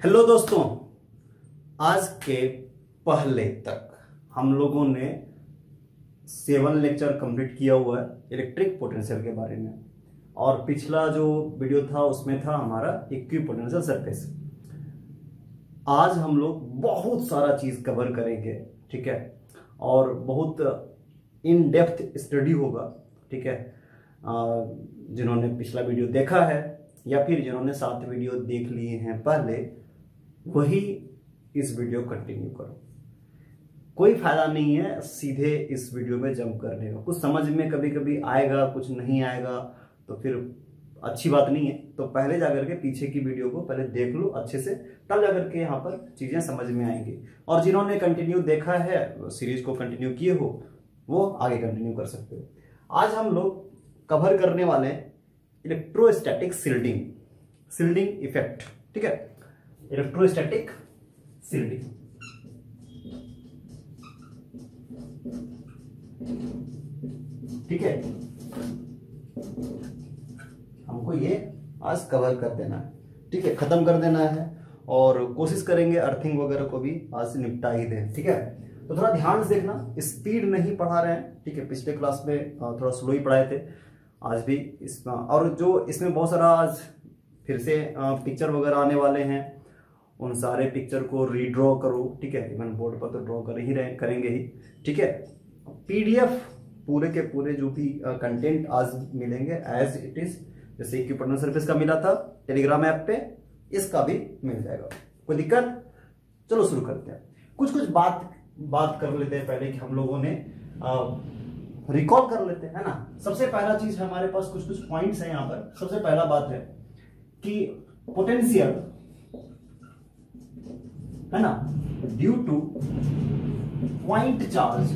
Hello दोस्तों, आज के पहले तक हम लोगों ने 7 लेक्चर कंप्लीट किया हुआ है इलेक्ट्रिक पोटेंशियल के बारे में। और पिछला जो वीडियो था उसमें था हमारा इक्विपोटेंशियल सरफेस। आज हम लोग बहुत सारा चीज कवर करेंगे, ठीक है, और बहुत इन डेप्थ स्टडी होगा, ठीक है। जिन्होंने पिछला वीडियो देखा है या फिर जिन्होंने 7 वीडियो देख लिए हैं पहले, वही इस वीडियो कंटिन्यू करो। कोई फायदा नहीं है सीधे इस वीडियो में जंप करने का। कुछ समझ में कभी कभी आएगा, कुछ नहीं आएगा तो फिर अच्छी बात नहीं है। तो पहले जाकर के पीछे की वीडियो को पहले देख लो अच्छे से, तब जाकर के यहाँ पर चीजें समझ में आएंगी। और जिन्होंने कंटिन्यू देखा है, सीरीज को कंटिन्यू किए हो, वो आगे कंटिन्यू कर सकते हो। आज हम लोग कवर करने वाले हैं इलेक्ट्रोस्टैटिक सील्डिंग इफेक्ट, ठीक है। इलेक्ट्रोस्टैटिक सील्डिंग, ठीक है, हमको ये आज कवर कर देना है, ठीक है, खत्म कर देना है। और कोशिश करेंगे अर्थिंग वगैरह को भी आज निपटा ही दें, ठीक है। तो थोड़ा ध्यान से देखना, स्पीड नहीं पढ़ा रहे हैं, ठीक है। पिछले क्लास में थोड़ा स्लो ही पढ़ाए थे, आज भी इसमें। और जो इसमें बहुत सारा आज फिर से पिक्चर वगैरह आने वाले हैं, उन सारे पिक्चर को रीड्रॉ करो, ठीक है। इवन बोर्ड पर तो ड्रॉ कर ही करेंगे ही, ठीक है। पीडीएफ पूरे के पूरे जो भी कंटेंट आज मिलेंगे एज इट इज, जैसे इक्विपोटेंशियल सरफेस का मिला था टेलीग्राम ऐप पे, इसका भी मिल जाएगा। कोई दिक्कत? चलो शुरू करते हैं। कुछ बात कर लेते हैं पहले कि हम लोगों ने रिकॉल कर लेते हैं ना। सबसे पहला चीज हमारे पास कुछ पॉइंट्स है यहाँ पर। सबसे पहला बात है कि पोटेंशियल है ना, ड्यू टू पॉइंट चार्ज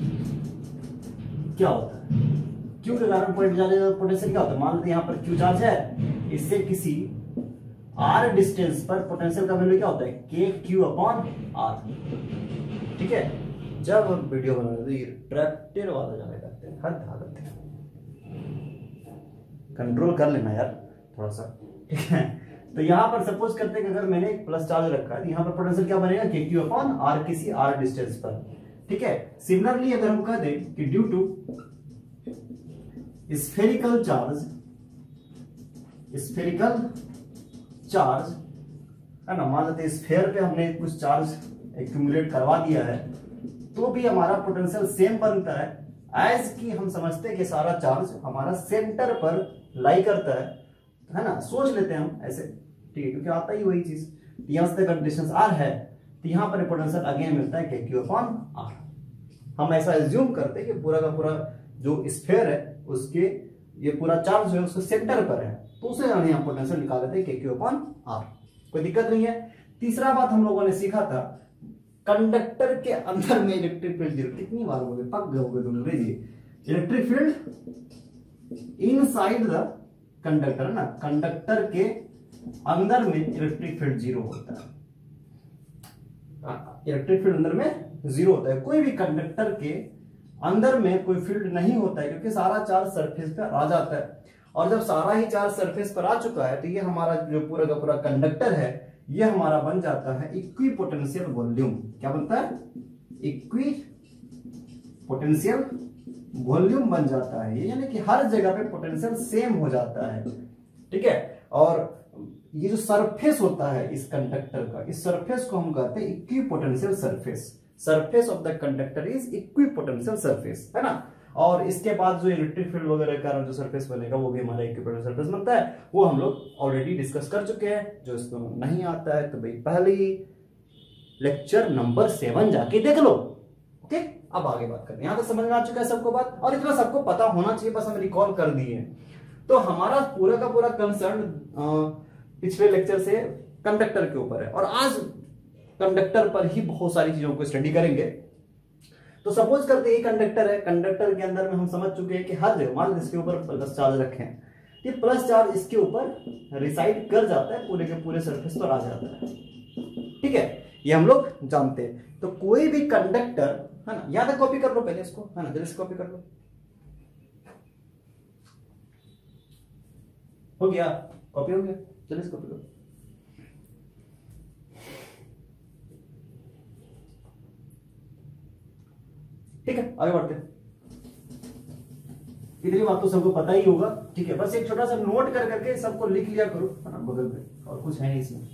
क्या होता है? क्यू के कारण पॉइंट चार्ज पोटेंशियल क्या होता है? मान लेते यहाँ पर क्यू चार्ज है, इससे किसी आर डिस्टेंस पर पोटेंशियल का वैल्यू क्या होता है? के क्यू अपॉन आर, ठीक है। जब हम वीडियो बना रहे तो ये ट्रैक्टर वाला जाने करते हैं, हद हालत है, कंट्रोल कर लेना यार थोड़ा सा, ठीक है। तो यहां पर सपोज करते हैं कि अगर मैंने एक प्लस चार्ज रखा है तो यहां पर पोटेंशियल क्या बनेगा? के क्यू अपॉन आर, किसी आर डिस्टेंस पर, ठीक है। सिमिलरली अगर हम कह दें कि ड्यू टू स्फेरिकल चार्ज है ना, मान लेते स्फेयर पे हमने कुछ चार्ज एक्यूमुलेट करवा दिया है, तो भी हमारा पोटेंशियल सेम बनता है एज कि हम समझते हैं कि सारा चार्ज हमारा सेंटर पर लाई करता है ना। सोच लेते हैं हम ऐसे, ठीक है, क्योंकि आता ही वही चीज। यहां से अगर डिस्टेंस आर है तो यहां पर पोटेंशियल अगेन मिलता है के क्यू अपॉन आर। हम ऐसा एज्यूम करते हैं कि पूरा का पूरा जो स्फेयर है उसके ये पूरा चार्ज जो है उसके सेंटर पर है, तो उसे हम पोटेंशियल निकाल लेते हैं के क्यू अपॉन आर। कोई दिक्कत नहीं है। तीसरा बात हम लोगों ने सीखा था, कंडक्टर के अंदर में इलेक्ट्रिक फील्ड जीरो। कितनी बार हो गए, पक गए होगे तुम लोग। Electric field inside the conductor है ना, कंडक्टर के अंदर में इलेक्ट्रिक फील्ड जीरो होता है। इलेक्ट्रिक फील्ड अंदर में जीरो होता है। कोई भी कंडक्टर के अंदर में कोई फील्ड नहीं होता है, क्योंकि सारा चार्ज सरफेस पर आ जाता है। और जब सारा ही चार्ज सरफेस पर आ चुका है तो ये हमारा जो पूरा का पूरा कंडक्टर है, ये हमारा बन जाता है इक्विपोटेंशियल वॉल्यूम। क्या बनता है? इक्विपोटेंशियल वॉल्यूम बन जाता है ये, यानी कि हर जगह पे पोटेंशियल सेम हो जाता है, ठीक है। और ये जो सरफेस होता है इस कंडक्टर का, इस सरफेस को हम कहते हैं equipotential surface. Surface of the conductor is equipotential surface, है ना। और इसके बाद जो इलेक्ट्रिक फील्ड वगैरह का जो सरफेस बनेगा वो भी हमारा इक्विपोटेंशियल सरफेस बनता है। वो हम लोग ऑलरेडी डिस्कस कर चुके हैं। जो इसको नहीं आता है तो भाई पहले ही लेक्चर नंबर 7 जाके देख लो, ओके। अब आगे बात करते हैं। यहां तक समझ में आ चुका है सबको बात, और इतना सबको पता होना चाहिए, बस हम रिकॉल कर दिए। तो हमारा पूरा का पूरा कंसर्न पिछले लेक्चर से कंडक्टर के ऊपर है, और आज कंडक्टर पर ही बहुत सारी चीजों को स्टडी करेंगे। तो सपोज करते हैं कंडक्टर है, कंडक्टर के अंदर में हम समझ चुके हैं कि हर जगह, मान लो इसके ऊपर प्लस चार्ज रखे हैं, ये प्लस चार्ज इसके ऊपर रिसाइड कर जाता है, पूरे के पूरे सरफेस पर आ जाता है, ठीक है। ये हम लोग जानते हैं। तो कोई भी कंडक्टर है ना, यहां तक कॉपी कर लो पहले इसको, है ना, जल्दी से कॉपी कर लो। हो गया, कॉपी हो गया, जल्दी से कॉपी करो। ठीक है, आगे बढ़ते हैं। इतनी बात तो सबको पता ही होगा, ठीक है, बस एक छोटा सा नोट कर करके सबको लिख लिया करो, है ना, बगल में, और कुछ है नहीं इसमें।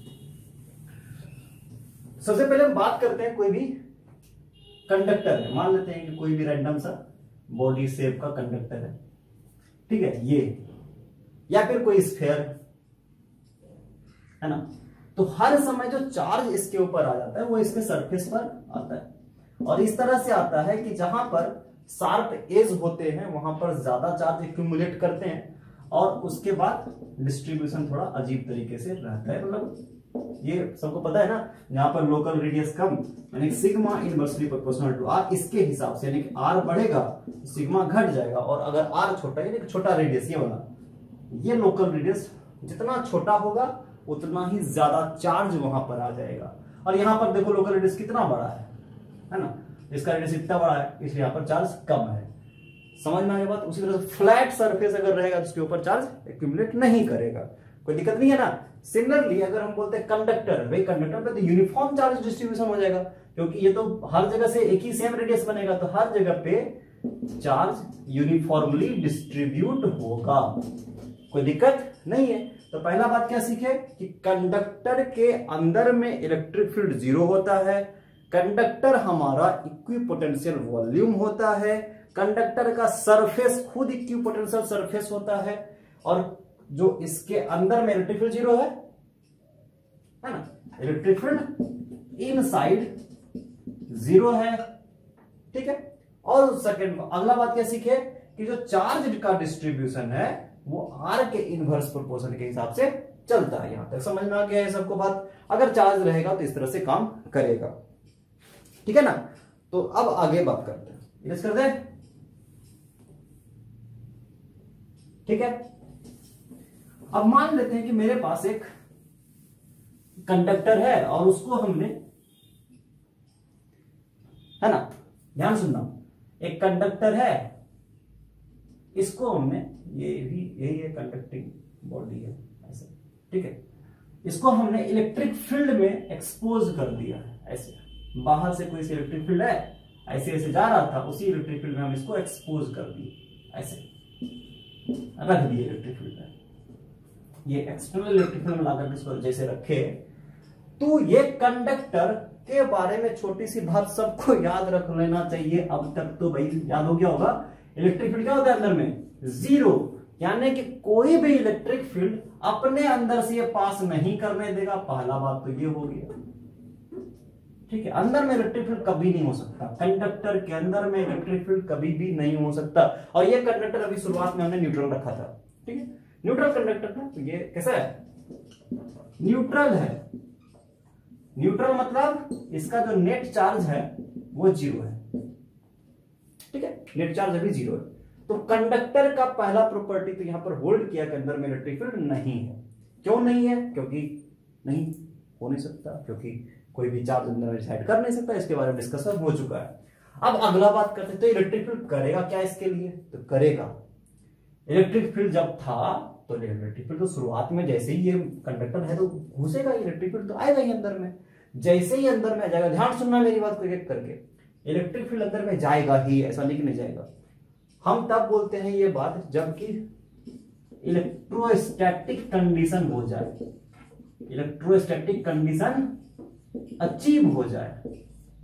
सबसे पहले हम बात करते हैं, कोई भी कंडक्टर है, मान लेते हैं कि कोई भी रैंडम सा बॉडी शेप का कंडक्टर है, ठीक है, ये, या फिर कोई स्फीयर है ना, तो हर समय जो चार्ज इसके ऊपर आ जाता है वो इसके सरफेस पर आता है, और इस तरह से आता है कि जहां पर शार्प एज होते हैं वहां पर ज्यादा चार्ज एक्यूमुलेट करते हैं, और उसके बाद डिस्ट्रीब्यूशन थोड़ा अजीब तरीके से रहता है। मतलब ये सबको पता है ना, यहाँ पर लोकल रेडियस कम, यानी sigma inversely proportional to r, इसके हिसाब से, यानी कि आर बढ़ेगा तो सिग्मा घट जाएगा, और अगर आर छोटा, यानी छोटा रेडियस ये वाला, ये लोकल रेडियस जितना छोटा होगा उतना ही ज्यादा चार्ज वहां पर आ जाएगा। और यहां पर देखो लोकल रेडियस कितना बड़ा है ना, इसका रेडियस इतना बड़ा है, इसलिए यहां पर चार्ज कम है। समझ में आ गया बात। उसी तरह से फ्लैट सरफेस अगर रहेगा तो उसके ऊपर चार्ज एक्यूमुलेट नहीं करेगा, कोई दिक्कत नहीं है ना। सिमिलरली अगर हम बोलते हैं कंडक्टर, भाई कंडक्टर पे तो यूनिफॉर्म चार्ज डिस्ट्रीब्यूशन हो जाएगा, क्योंकि ये तो हर जगह से एक ही सेम रेडियस बनेगा, तो हर जगह पे चार्ज यूनिफॉर्मली डिस्ट्रीब्यूट होगा, कोई दिक्कत नहीं है। तो पहला बात क्या सीखे कि कंडक्टर के अंदर में इलेक्ट्रिक फील्ड जीरो होता है, कंडक्टर हमारा इक्विपोटेंशियल वॉल्यूम होता है, कंडक्टर का सरफेस खुद इक्विपोटेंशियल सरफेस होता है, और जो इसके अंदर में इलेक्ट्रिक फील्ड जीरो है ना, इलेक्ट्रिक फील्ड इनसाइड जीरो है, ठीक है। और सेकंड अगला बात क्या सीखे कि जो चार्ज का डिस्ट्रीब्यूशन है वो आर के इनवर्स प्रोपोर्शन के हिसाब से चलता है। यहां तक समझ में आ गया है सबको बात। अगर चार्ज रहेगा तो इस तरह से काम करेगा, ठीक है ना। तो अब आगे बात करते हैं, इरेज कर दे, ठीक है। अब मान लेते हैं कि मेरे पास एक कंडक्टर है और उसको हमने, है ना, ध्यान सुनना, एक कंडक्टर है, इसको हमने, ये भी यही है कंडक्टिंग बॉडी है ऐसे, ठीक है, इसको हमने इलेक्ट्रिक फील्ड में एक्सपोज कर दिया है, ऐसे बाहर से कोई इलेक्ट्रिक फील्ड है, ऐसे ऐसे जा रहा था, उसी इलेक्ट्रिक फील्ड में हम इसको एक्सपोज कर दिए, ऐसे रख दिए इलेक्ट्रिक फील्ड में, ये एक्सटर्नल इलेक्ट्रिक फील्ड में लाकर इसको जैसे रखे। तो ये कंडक्टर के बारे में छोटी सी बात सबको याद रख लेना चाहिए, अब तक तो भाई याद हो गया होगा, इलेक्ट्रिक फील्ड क्या होता है अंदर में, जीरो, यानी कि कोई भी इलेक्ट्रिक फील्ड अपने अंदर से ये पास नहीं करने देगा। पहला बात तो ये हो गया, ठीक है, अंदर में इलेक्ट्रिक फील्ड कभी नहीं हो सकता, कंडक्टर के अंदर में इलेक्ट्रिक फील्ड कभी भी नहीं हो सकता। और ये कंडक्टर अभी शुरुआत में हमने न्यूट्रल रखा था, ठीक है, न्यूट्रल कंडक्टर था, तो ये कैसा है, न्यूट्रल है। न्यूट्रल मतलब इसका जो नेट चार्ज है वो जीरो है, ठीक है, नेट चार्ज अभी जीरो है। तो कंडक्टर का पहला प्रॉपर्टी तो यहां पर होल्ड किया कि अंदर में इलेक्ट्रिक फील्ड नहीं है। क्यों नहीं है, क्योंकि नहीं हो नहीं सकता, क्योंकि कोई भी चार्ज अंदर में रिसाइड कर नहीं सकता, इसके बारे में डिस्कशन हो चुका है। अब अगला बात करते हैं, तो इलेक्ट्रिक फील्ड करेगा क्या इसके लिए, तो करेगा, इलेक्ट्रिक फील्ड जब था तो इलेक्ट्रिक फील्ड तो शुरुआत में जैसे ही ये कंडक्टर है तो घुसेगा, इलेक्ट्रिक फील्ड तो आएगा ही अंदर में, जैसे ही अंदर में जाएगा, ध्यान सुनना मेरी बात को एक करके, इलेक्ट्रिक फील्ड अंदर में जाएगा ही, ऐसा नहीं कि नहीं जाएगा। हम तब बोलते हैं ये बात जबकि इलेक्ट्रोस्टैटिक कंडीशन हो जाए, इलेक्ट्रोस्टैटिक कंडीशन अचीव हो जाए।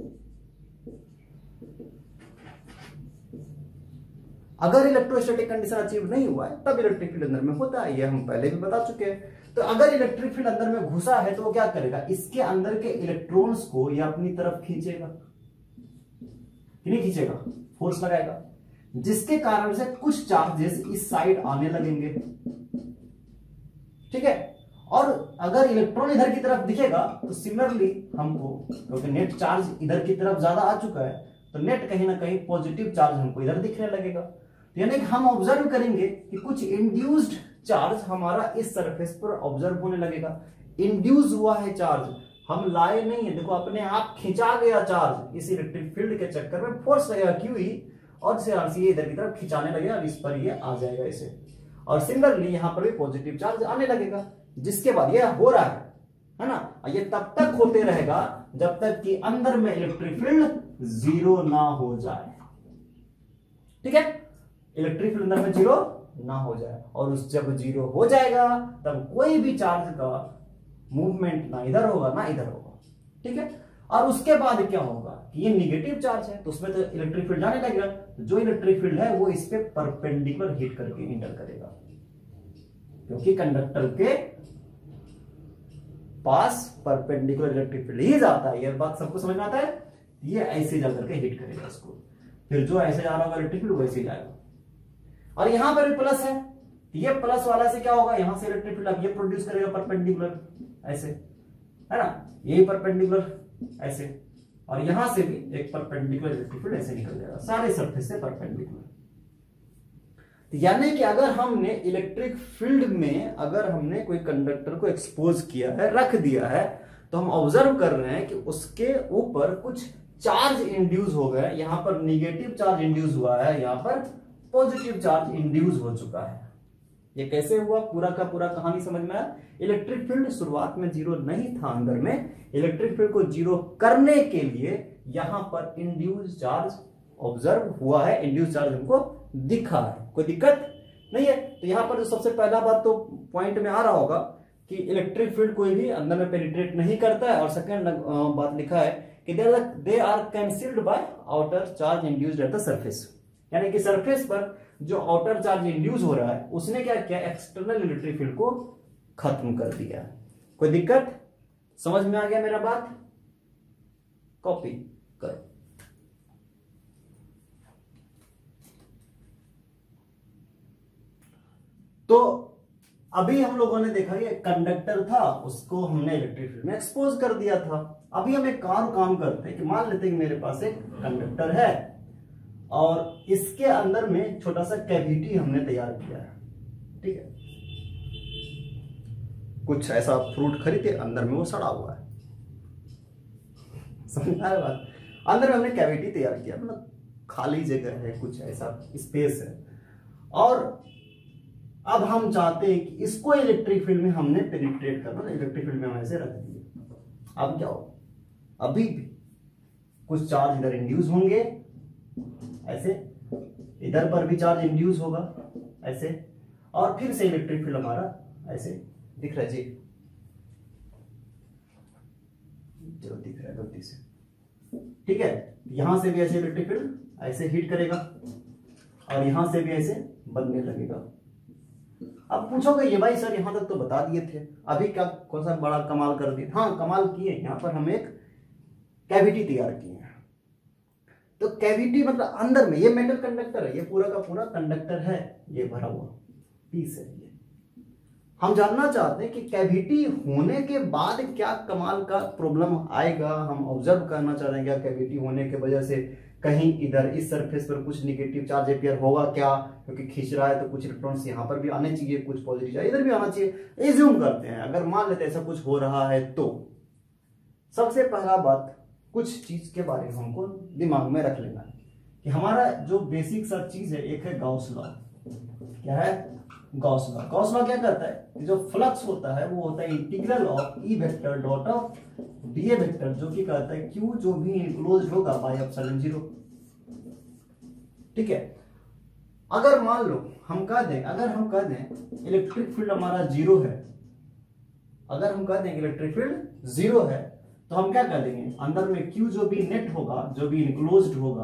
अगर इलेक्ट्रोस्टैटिक कंडीशन अचीव नहीं हुआ है तब इलेक्ट्रिक फील्ड अंदर में होता है, ये हम पहले भी बता चुके हैं। तो अगर इलेक्ट्रिक फील्ड अंदर में घुसा है तो वो क्या करेगा, इसके अंदर के इलेक्ट्रॉन्स को ये अपनी तरफ खींचेगा, नहीं खींचेगा, फोर्स लगाएगा, जिसके कारण से कुछ चार्जेस इस साइड आने लगेंगे, ठीक है। और अगर इलेक्ट्रॉन इधर की तरफ दिखेगा तो सिमिलरली हमको, क्योंकि नेट चार्ज इधर की तरफ ज्यादा आ चुका है, तो नेट कहीं ना कहीं पॉजिटिव चार्ज हमको इधर दिखने लगेगा। तो यानी कि हम ऑब्जर्व करेंगे कि कुछ इंड्यूस्ड चार्ज हमारा इस सरफेस पर ऑब्जर्व होने लगेगा। इंड्यूस हुआ है चार्ज, हम लाए नहीं है, देखो अपने आप खिंचा गया चार्ज, इस इलेक्ट्रिक फील्ड के चक्कर में फोर्स लगेगा क्यू ही, और से ये इधर की तरफ खिंचाने लगेगा, इस पर ये आ जाएगा इसे। और सिमिलरली यहां पर भी पॉजिटिव चार्ज आने लगेगा, जिसके बाद ये हो रहा है ना, ये तब तक होते रहेगा जब तक कि अंदर में इलेक्ट्रिक फील्ड जीरो ना हो जाए। ठीक है, इलेक्ट्रिक फील्ड अंदर में जीरो ना हो जाए, और उस जब जीरो हो जाएगा तब कोई भी चार्ज का मूवमेंट ना इधर होगा ना इधर होगा। ठीक है, और उसके बाद क्या होगा कि ये निगेटिव चार्ज है तो उसमें तो इलेक्ट्रिक फील्ड जाने लगेगा, तो जो इलेक्ट्रिक फील्ड है वो इस पे परपेंडिकुलर हिट करके इंटर करेगा, क्योंकि कंडक्टर के पास परपेंडिकुलर इलेक्ट्रिक फील्ड ही जाता है। ये बात सबको समझ में आता है। ये ऐसे जा करके हिट करेगा इसको, फिर जो ऐसे जा रहा होगा इलेक्ट्रिक फील्ड वैसे जाएगा। और यहां पर भी प्लस है, ये प्लस वाला से क्या होगा, यहां से इलेक्ट्रिक फील्ड अब ये प्रोड्यूस करेगा परपेंडिकुलर ऐसे, है ना, ये परपेंडिकुलर ऐसे, और यहां से भी एक परपेंडिकुलर इलेक्ट्रिक फील्ड ऐसे निकल जाएगा, सारे सरफेस से परपेंडिकुलर। यानी कि अगर हमने इलेक्ट्रिक फील्ड में अगर हमने कोई कंडक्टर को एक्सपोज किया है, रख दिया है, तो हम ऑब्जर्व कर रहे हैं कि उसके ऊपर कुछ चार्ज इंड्यूस हो गए। यहां पर निगेटिव चार्ज इंड्यूस हुआ है, यहां पर पॉजिटिव चार्ज इंड्यूस हो चुका है। ये कैसे हुआ, पूरा का पूरा कहानी समझ में आया। इलेक्ट्रिक फील्ड शुरुआत में जीरो नहीं था, अंदर में इलेक्ट्रिक फील्ड को जीरो करने के लिए यहां पर इंड्यूस चार्ज ऑब्जर्व हुआ है, इंड्यूस चार्ज हमको दिखा है, कोई दिक्कत नहीं है। तो यहां पर जो सबसे पहला बात तो पॉइंट में आ रहा होगा कि इलेक्ट्रिक फील्ड कोई भी अंदर में पेनिट्रेट नहीं करता है, और सेकंड बात लिखा है कि they are cancelled by outer charge induced at the surface, यानी कि सरफेस पर जो आउटर चार्ज इंड्यूस हो रहा है उसने क्या किया, एक्सटर्नल इलेक्ट्रिक फील्ड को खत्म कर दिया। कोई दिक्कत, समझ में आ गया मेरा बात, कॉपी कर। तो अभी हम लोगों ने देखा ये कंडक्टर था, उसको हमने इलेक्ट्रिक फील्ड में एक्सपोज कर दिया था। अभी हम एक काम करते हैं कि मान लेते हैं कि मेरे पास एक कंडक्टर है और इसके अंदर में छोटा सा कैविटी हमने तैयार किया है। ठीक है, कुछ ऐसा फ्रूट खरीदे, अंदर में वो सड़ा हुआ है, समझ में आ रहा बात। अंदर में हमने कैविटी तैयार किया, मतलब खाली जगह है, कुछ ऐसा स्पेस है, और अब हम चाहते हैं कि इसको इलेक्ट्रिक फील्ड में हमने पेनिट्रेट करना, इलेक्ट्रिक फील्ड में हम ऐसे रख दिए। अब क्या हो, अभी भी कुछ चार्ज इधर इंड्यूस होंगे ऐसे, इधर पर भी चार्ज इंड्यूस होगा ऐसे, और फिर से इलेक्ट्रिक फील्ड हमारा ऐसे दिख रहा है जी, जो दिख रहा है गलती से। ठीक है, यहां से भी ऐसे इलेक्ट्रिक फील्ड ऐसे हीट करेगा और यहां से भी ऐसे बनने लगेगा। अब पूछोगे ये भाई सर यहां तक तो बता दिए थे, अभी क्या कौन सा बड़ा कमाल कर दिया। हाँ कमाल किए, यहां पर हम एक कैविटी तैयार किए हैं। तो कैविटी मतलब अंदर में ये मेटल कंडक्टर है, ये पूरा का पूरा कंडक्टर है, ये भरा हुआ पीस है। ये हम जानना चाहते हैं कि कैविटी होने के बाद क्या कमाल का प्रॉब्लम आएगा, हम ऑब्जर्व करना चाह रहे हैं क्या कैविटी होने की वजह से कहीं इधर इस सरफेस पर कुछ निगेटिव चार्ज अपियर होगा क्या, क्योंकि खींच रहा है तो कुछ इलेक्ट्रॉन्स यहाँ पर भी आने चाहिए, कुछ पॉजिटिव चार्ज इधर भी आना चाहिए। एज्यूम करते हैं, अगर मान लेते हैं ऐसा कुछ हो रहा है तो सबसे पहला बात कुछ चीज के बारे में हमको दिमाग में रख लेना है कि हमारा जो बेसिक सा चीज है, एक है गॉस लॉ। क्या है गॉस लॉ? गॉस लॉ क्या कहता है, जो फ्लक्स होता है वो होता है integral of E vector dot of d A vector, जो कि कहता है क्यू जो भी इनक्लोज होगा बाय एप्सिलॉन जीरो। ठीक है, अगर मान लो हम कह दें, अगर हम कह दें इलेक्ट्रिक फील्ड हमारा जीरो है, अगर हम कह दें इलेक्ट्रिक फील्ड जीरो है, तो हम क्या कर देंगे, अंदर में क्यू जो भी नेट होगा, जो भी इनक्लोज्ड होगा,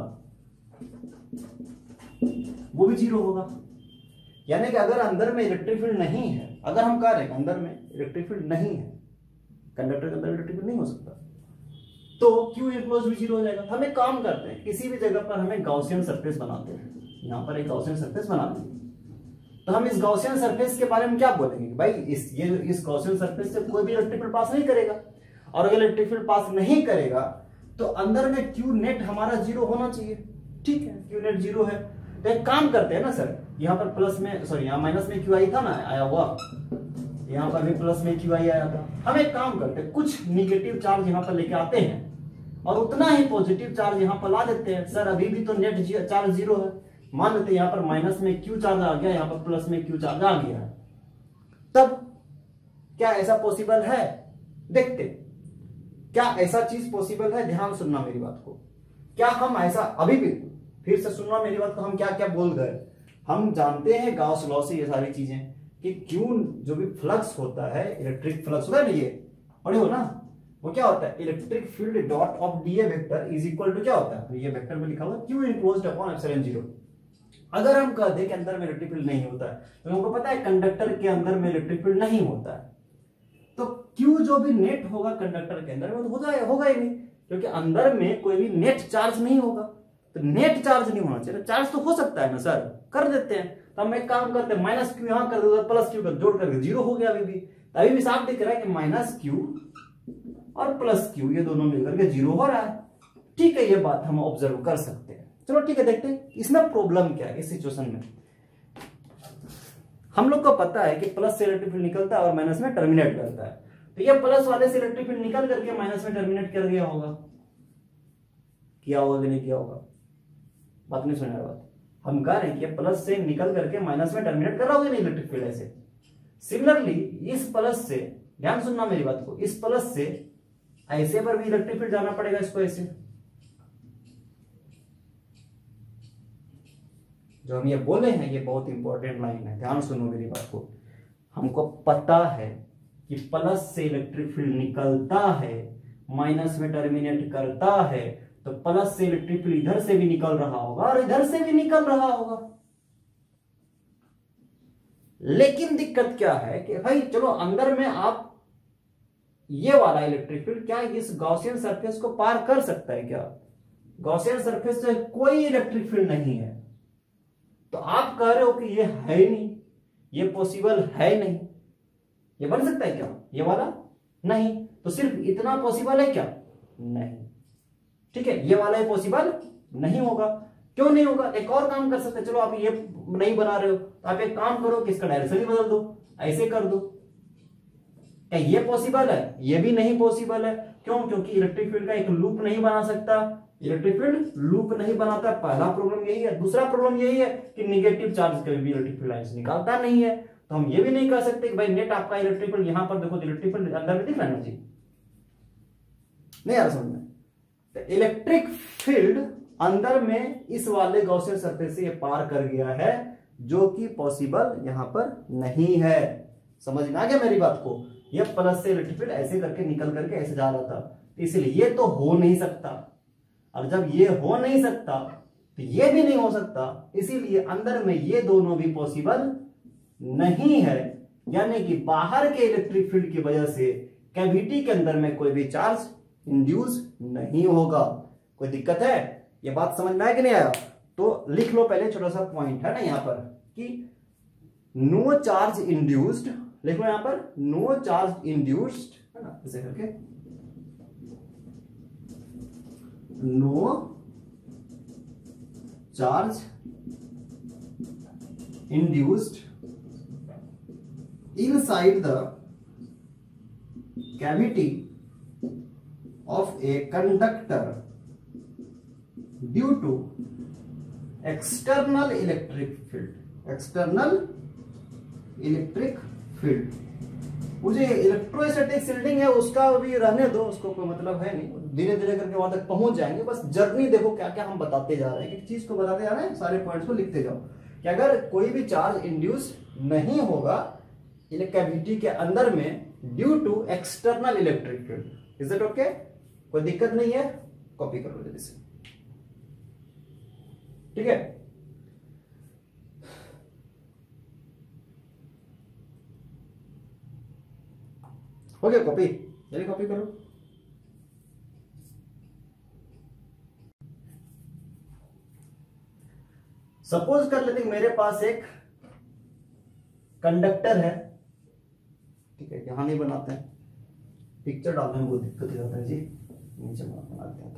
वो भी जीरो होगा। यानी कि अगर अंदर में इलेक्ट्रिक फील्ड नहीं है, अगर हम कह रहे हैं अंदर में इलेक्ट्रिक फील्ड नहीं है, कंडक्टर के अंदर इलेक्ट्रिक फील्ड नहीं हो सकता, तो क्यू इनक्लोज भी जीरो हो जाएगा। हम एक काम करते हैं, किसी भी जगह पर हमें गॉसियन सरफेस बनाते हैं, यहां पर एक गॉसियन सरफेस बना देंगे। तो हम इस गॉसियन सरफेस के बारे में क्या बोलेंगे, भाई इस गॉसियन सरफेस से कोई भी इलेक्ट्रिक फील्ड पास नहीं करेगा, और अगर इलेक्ट्रिक फील्ड पास नहीं करेगा तो अंदर में क्यू नेट हमारा जीरो होना चाहिए। ठीक है, क्यू नेट जीरो है, तो एक काम करते हैं ना सर, यहाँ पर प्लस में सॉरी यहाँ माइनस में क्यू आई था ना, आया हुआ, यहाँ पर भी प्लस में क्यू आई आया था। हम एक काम करते हैं, कुछ निगेटिव चार्ज यहाँ पर लेके आते हैं और उतना ही पॉजिटिव चार्ज यहाँ पर ला देते हैं। सर अभी भी तो नेट चार्ज जीरो है, मान लेते हैं यहाँ पर माइनस में क्यू चार्ज आ गया, यहाँ पर प्लस में क्यू चार्ज आ गया है, तब क्या ऐसा पॉसिबल है? देखते क्या ऐसा चीज पॉसिबल है, ध्यान सुनना मेरी बात को। क्या हम ऐसा अभी भी फिर से सुनना मेरी बात को, हम क्या क्या बोल गए। हम जानते हैं गॉस लॉ से ये सारी चीजें कि क्यू जो भी फ्लक्स होता है, इलेक्ट्रिक फ्लक्स होता है ना, ये पढ़े हो ना, वो क्या होता है, electric field dot of dA vector is equal to क्या होता है, तो ये वेक्टर में लिखा हुआ क्यू इनक्लोज्ड अपॉन एप्सिलॉन 0। अगर हम कह दें कि अंदर में इलेक्ट्रिक फील्ड नहीं होता है, तो हमको पता है कंडक्टर के अंदर में इलेक्ट्रिक फील्ड नहीं होता है, तो क्यू जो भी नेट होगा कंडक्टर के अंदर में होगा ही नहीं, क्योंकि अंदर में कोई भी नेट चार्ज नहीं होगा। तो नेट चार्ज नहीं होना चाहिए, चार्ज तो हो सकता है ना सर, कर देते हैं। तो हम एक काम करते हैं, माइनस क्यू यहां कर दो, प्लस क्यू कर जोड़ करके 0 हो गया। अभी भी साफ दिख रहा है कि माइनस क्यू और प्लस क्यू ये दोनों मिलकर के 0 हो रहा है। ठीक है, ये बात हम ऑब्जर्व कर सकते हैं। चलो ठीक है, देखते हैं इसमें प्रॉब्लम क्या है। इस सिचुएशन में हम लोग को पता है कि प्लस से इलेक्ट्रिक फील्ड निकलता है और माइनस में टर्मिनेट करता है, तो ये प्लस वाले से इलेक्ट्रिक फील्ड निकल करके माइनस में टर्मिनेट कर गया होगा, किया होगा कि नहीं किया होगा, बात नहीं सुन रहा बात। हम कह रहे हैं कि प्लस से निकल करके माइनस में टर्मिनेट कर रहा होगा नहीं इलेक्ट्रिक फील्ड ऐसे। सिमिलरली इस प्लस से, ध्यान सुनना मेरी बात को, इस प्लस से ऐसे पर भी इलेक्ट्रिक फील्ड जाना पड़ेगा इसको ऐसे। जो हम ये बोले हैं ये बहुत इंपॉर्टेंट लाइन है, ध्यान सुनो मेरी बात को। हमको पता है कि प्लस से इलेक्ट्रिक फील्ड निकलता है, माइनस में टर्मिनेट करता है, तो प्लस से इलेक्ट्रिक फील्ड इधर से भी निकल रहा होगा और इधर से भी निकल रहा होगा। लेकिन दिक्कत क्या है कि भाई चलो अंदर में आप ये वाला इलेक्ट्रिक फील्ड क्या इस गॉसियन सरफेस को पार कर सकता है क्या? गॉसियन सरफेस से कोई इलेक्ट्रिक फील्ड नहीं है, तो आप कह रहे हो कि ये है ही नहीं, ये पॉसिबल है नहीं, ये बन सकता है क्या ये वाला? नहीं। तो सिर्फ इतना पॉसिबल है क्या? नहीं। ठीक है, ये वाला पॉसिबल नहीं होगा। क्यों नहीं होगा? एक और काम कर सकते हैं। चलो आप ये नहीं बना रहे हो तो आप एक काम करो कि इसका डायरेक्शन ही बदल दो, ऐसे कर दो। क्या ये पॉसिबल है? ये भी नहीं पॉसिबल है। क्यों? क्योंकि इलेक्ट्रिक फील्ड का एक लूप नहीं बना सकता, इलेक्ट्रिक फील्ड लूप नहीं बनाता। पहला प्रॉब्लम यही है। दूसरा प्रॉब्लम यही है कि निगेटिव चार्ज कभी भी इलेक्ट्रिक फील्ड लाइन से निकालता नहीं है। तो हम ये भी नहीं कह सकते कि भाई नेट आपका इलेक्ट्रिक फील्ड, यहां पर देखो इलेक्ट्रिक फील्ड अंदर में दिख रहा है जी, नहीं आ रहा समझ में? इलेक्ट्रिक फील्ड अंदर में इस वाले गॉसियन सरफेस से ये पार कर गया है, जो कि पॉसिबल यहां पर नहीं है। समझ में आ गया मेरी बात को? ये प्लस से इलेक्ट्रिक फील्ड ऐसे करके निकल करके ऐसे जा रहा था, इसलिए ये तो हो नहीं सकता। और जब ये हो नहीं सकता तो ये भी नहीं हो सकता, इसीलिए अंदर में ये दोनों भी पॉसिबल नहीं है। यानी कि बाहर के इलेक्ट्रिक फील्ड की वजह से कैविटी के अंदर में कोई भी चार्ज इंड्यूस नहीं होगा। कोई दिक्कत है? ये बात समझ में आया कि नहीं आया? तो लिख लो पहले, छोटा सा पॉइंट है ना यहां पर कि नो चार्ज इंड्यूस्ड, लिख लो यहां पर नो चार्ज इंड्यूस्ड, है ना, ऐसे करके no charge induced inside the cavity of a conductor due to external electric field. external electric field, मुझे इलेक्ट्रोस्टैटिक शील्डिंग है उसका भी रहने दो, उसको कोई मतलब है नहीं, धीरे धीरे करके वहां तक पहुंच जाएंगे। बस जर्नी देखो क्या क्या हम बताते जा रहे हैं, एक चीज को बताते जा रहे हैं, सारे पॉइंट्स को लिखते जाओ कि अगर कोई भी चार्ज इंड्यूस नहीं होगा कैविटी के अंदर में due to external electric field, is it okay? कोई दिक्कत नहीं है? कॉपी कर लो जल्दी से, ठीक है? हो गया कॉपी? जल्दी कॉपी करो। सपोज कर लेते हैं मेरे पास एक कंडक्टर है, ठीक है, यहां नहीं बनाते हैं, पिक्चर डालने में बहुत दिक्कत हो जाता है जी, नीचे बनाते हैं तो,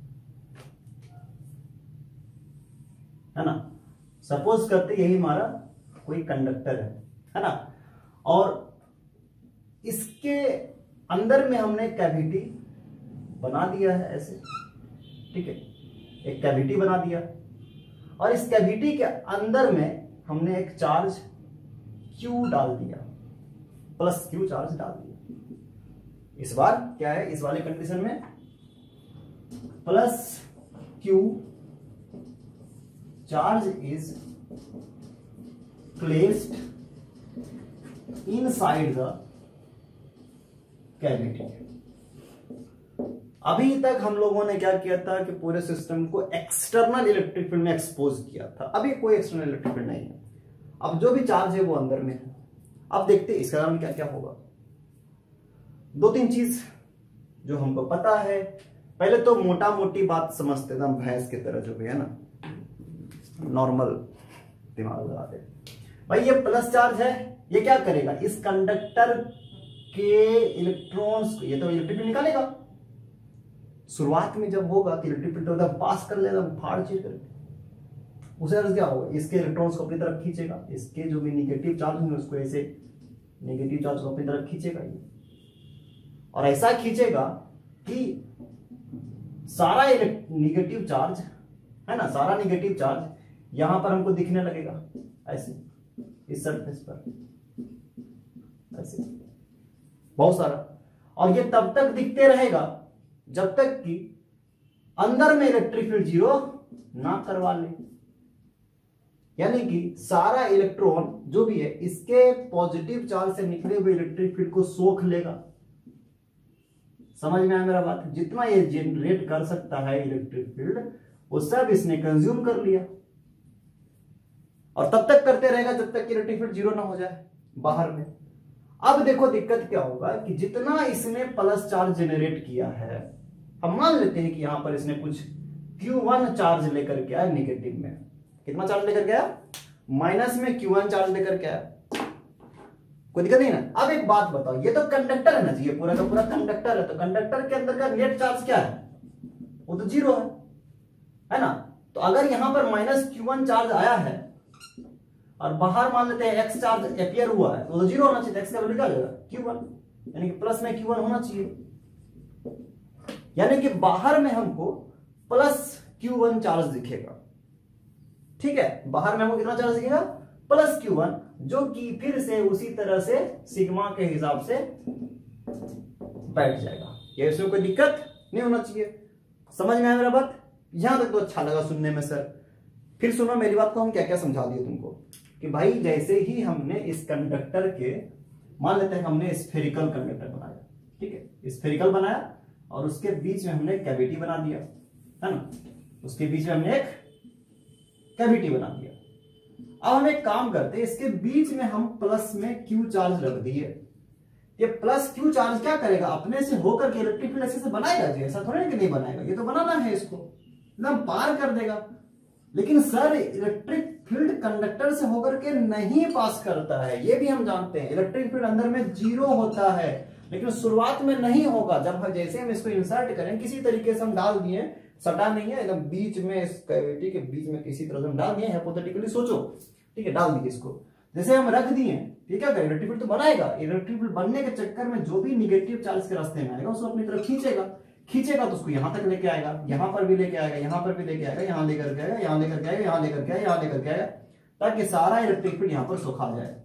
है ना। सपोज करते यही हमारा कोई कंडक्टर है ना, और इसके अंदर में हमने कैविटी बना दिया है ऐसे, ठीक है, एक कैविटी बना दिया, और इस कैविटी के अंदर में हमने एक चार्ज Q डाल दिया, प्लस Q चार्ज डाल दिया। इस बार क्या है, इस वाले कंडीशन में plus Q charge is placed inside the cavity. अभी तक हम लोगों ने क्या किया था कि पूरे सिस्टम को एक्सटर्नल इलेक्ट्रिक फील्ड में एक्सपोज किया था। अभी कोई एक्सटर्नल इलेक्ट्रिक फील्ड नहीं है, अब जो भी चार्ज है वो अंदर में है। अब देखते हैं इसका कारण क्या क्या होगा। दो तीन चीज जो हमको पता है, पहले तो मोटा मोटी बात समझते थे, भैंस की तरह जो भी है ना, नॉर्मल दिमाग लगाते। भाई ये प्लस चार्ज है, ये क्या करेगा, इस कंडक्टर के इलेक्ट्रॉन्स, ये तो इलेक्ट्रिक फील्ड निकालेगा। शुरुआत में जब होगा कि इलेक्ट्रिक फील्ड तो पास कर लेगा, फाड़ चीज करके, उसे अर्थ क्या होगा, इसके इलेक्ट्रॉन्स को अपनी तरफ खींचेगा, इसके जो भी निगेटिव चार्ज होंगे उसको ऐसे नेगेटिव चार्ज को अपनी तरफ खींचेगा ये, और ऐसा खींचेगा कि सारा निगेटिव चार्ज है ना, सारा निगेटिव चार्ज यहां पर हमको दिखने लगेगा ऐसे, इस सरफेस पर ऐसे बहुत सारा, और ये तब तक दिखते रहेगा जब तक कि अंदर में इलेक्ट्रिक फील्ड जीरो ना करवा ले। यानी कि सारा इलेक्ट्रॉन जो भी है इसके पॉजिटिव चार्ज से निकले हुए इलेक्ट्रिक फील्ड को सोख लेगा। समझ में आया मेरा बात? जितना ये जनरेट कर सकता है इलेक्ट्रिक फील्ड वो सब इसने कंज्यूम कर लिया, और तब तक करते रहेगा जब तक इलेक्ट्रिक फील्ड जीरो ना हो जाए बाहर में। अब देखो दिक्कत क्या होगा कि जितना इसने प्लस चार्ज जनरेट किया है, हम मान लेते हैं कि यहां पर इसने कुछ Q1 चार्ज लेकर के आया निगेटिव में, कितना चार्ज लेकर के आया, माइनस में Q1 चार्ज लेकर के आया, कोई दिक्कत नहीं ना। अब एक बात बताओ, ये तो कंडक्टर है ना जी, ये पूरा का पूरा कंडक्टर है, तो कंडक्टर के अंदर का नेट चार्ज क्या है, वो तो जीरो है ना। तो अगर यहां पर माइनस Q1 चार्ज आया है और बाहर मान लेते हैं X चार्ज अपीयर हुआ है, तो जीरो होना चाहिए, X का वैल्यू क्या आ जाएगा Q1, यानी कि प्लस में Q1 होना चाहिए। यानी कि बाहर में हमको प्लस Q1 चार्ज दिखेगा, ठीक है, बाहर में हमको कितना चार्ज दिखेगा, प्लस Q1, जो कि फिर से उसी तरह से सिग्मा के हिसाब से बैठ जाएगा। ये इसमें कोई दिक्कत नहीं होना चाहिए। समझ में आया मेरा बात? यहां तक तो अच्छा लगा सुनने में सर। फिर सुनो मेरी बात को, हम क्या क्या समझा दिए तुमको कि भाई जैसे ही हमने इस कंडक्टर के, मान लेते हैं हमने स्फेरिकल कंडक्टर बनाया, ठीक है, स्फेरिकल बनाया और उसके बीच में हमने कैविटी बना दिया, है ना, उसके बीच में हमने एक कैविटी बना दिया। अब हम एक काम करते हैं, इसके बीच में हम प्लस में Q चार्ज रख दिए। ये प्लस Q चार्ज क्या करेगा, अपने से होकर के इलेक्ट्रिक फील्ड ऐसे से बनाएगा जी, ऐसा थोड़ा कि नहीं बनाएगा, ये तो बनाना है, इसको एकदम पार कर देगा। लेकिन सर इलेक्ट्रिक फील्ड कंडक्टर से होकर के नहीं पास करता है, ये भी हम जानते हैं। इलेक्ट्रिक फील्ड अंदर में जीरो होता है, लेकिन शुरुआत में नहीं होगा। जब जैसे हम इसको इंसर्ट करें, किसी तरीके से हम डाल दिए, सटा नहीं है, एकदम बीच में इस कैविटी के बीच में किसी तरह से हम डाल दिए, हाइपोथेटिकली सोचो, ठीक है, डाल दिए इसको, जैसे हम रख दिए, ये क्या करेगा, इलेक्ट्रिक फील्ड तो बनाएगा। इलेक्ट्रिक फील्ड बनने के चक्कर में जो भी निगेटिव चार्ज के रास्ते में आएगा उसको अपनी तरफ खींचेगा तो उसको यहां तक लेके आएगा, यहां पर भी लेके आएगा, यहां पर भी लेके आएगा, यहां लेकर के आएगा, यहां लेकर के आएगा, यहां लेकर के आएगा, यहां लेकर के आएगा, ताकि सारा इलेक्ट्रिक फील्ड यहां पर सुखा जाए,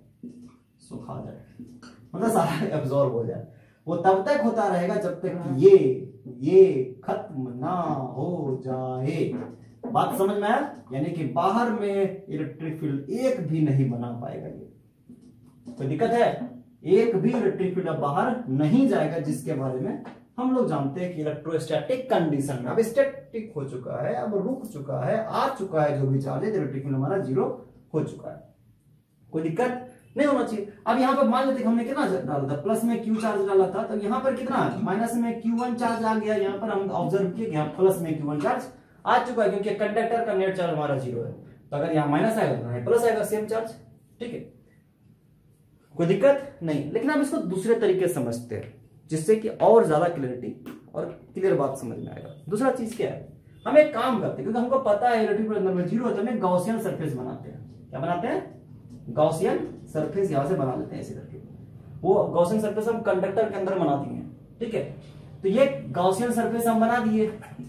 मतलब सारा एब्जॉर्ब हो जाए। वो तब तक होता रहेगा जब तक ये खत्म ना हो जाए। बात समझ में आया? यानी कि बाहर में इलेक्ट्रिक फील्ड एक भी नहीं बना पाएगा। ये कोई दिक्कत है? एक भी इलेक्ट्रिक फील्ड बाहर नहीं जाएगा, जिसके बारे में हम लोग जानते हैं कि इलेक्ट्रोस्टैटिक कंडीशन में अब स्टैटिक हो चुका है, अब रुक चुका है, आ चुका है, जो भी चार्ज है इलेक्ट्रिक फील्ड हमारा जीरो हो चुका है, कोई दिक्कत नहीं होना चाहिए। अब यहाँ पर मान लेते हमने कितना डाला था, प्लस में Q चार्ज डाला था, तो यहाँ पर कितना माइनस में Q1 चार्ज आ गया। यहाँ पर हम ऑब्जर्व किए यहाँ प्लस में Q1 चार्ज आ चुका है, क्योंकि कंडक्टर का नेट चार्ज हमारा जीरो है, तो अगर यहाँ माइनस आएगा तो यहाँ प्लस आएगा, सेम चार्ज, ठीक है, कोई दिक्कत नहीं। लेकिन अब इसको दूसरे तरीके से समझते हैं, जिससे कि और ज्यादा क्लियरिटी और क्लियर बात समझ में आएगा। दूसरा चीज क्या है, हम एक काम करते हैं, क्योंकि हमको पता है इलेक्ट्रिक फील्ड अंदर में जीरो है, तो हम गॉसियन सरफेस बनाते हैं। क्या बनाते हैं? गॉसियन सरफेस यहां से बना लेते हैं ऐसे करके। वो गॉसियन सरफेस हम कंडक्टर के अंदर बना दिए, ठीक है, तो ये गॉसियन सरफेस हम बना दिए,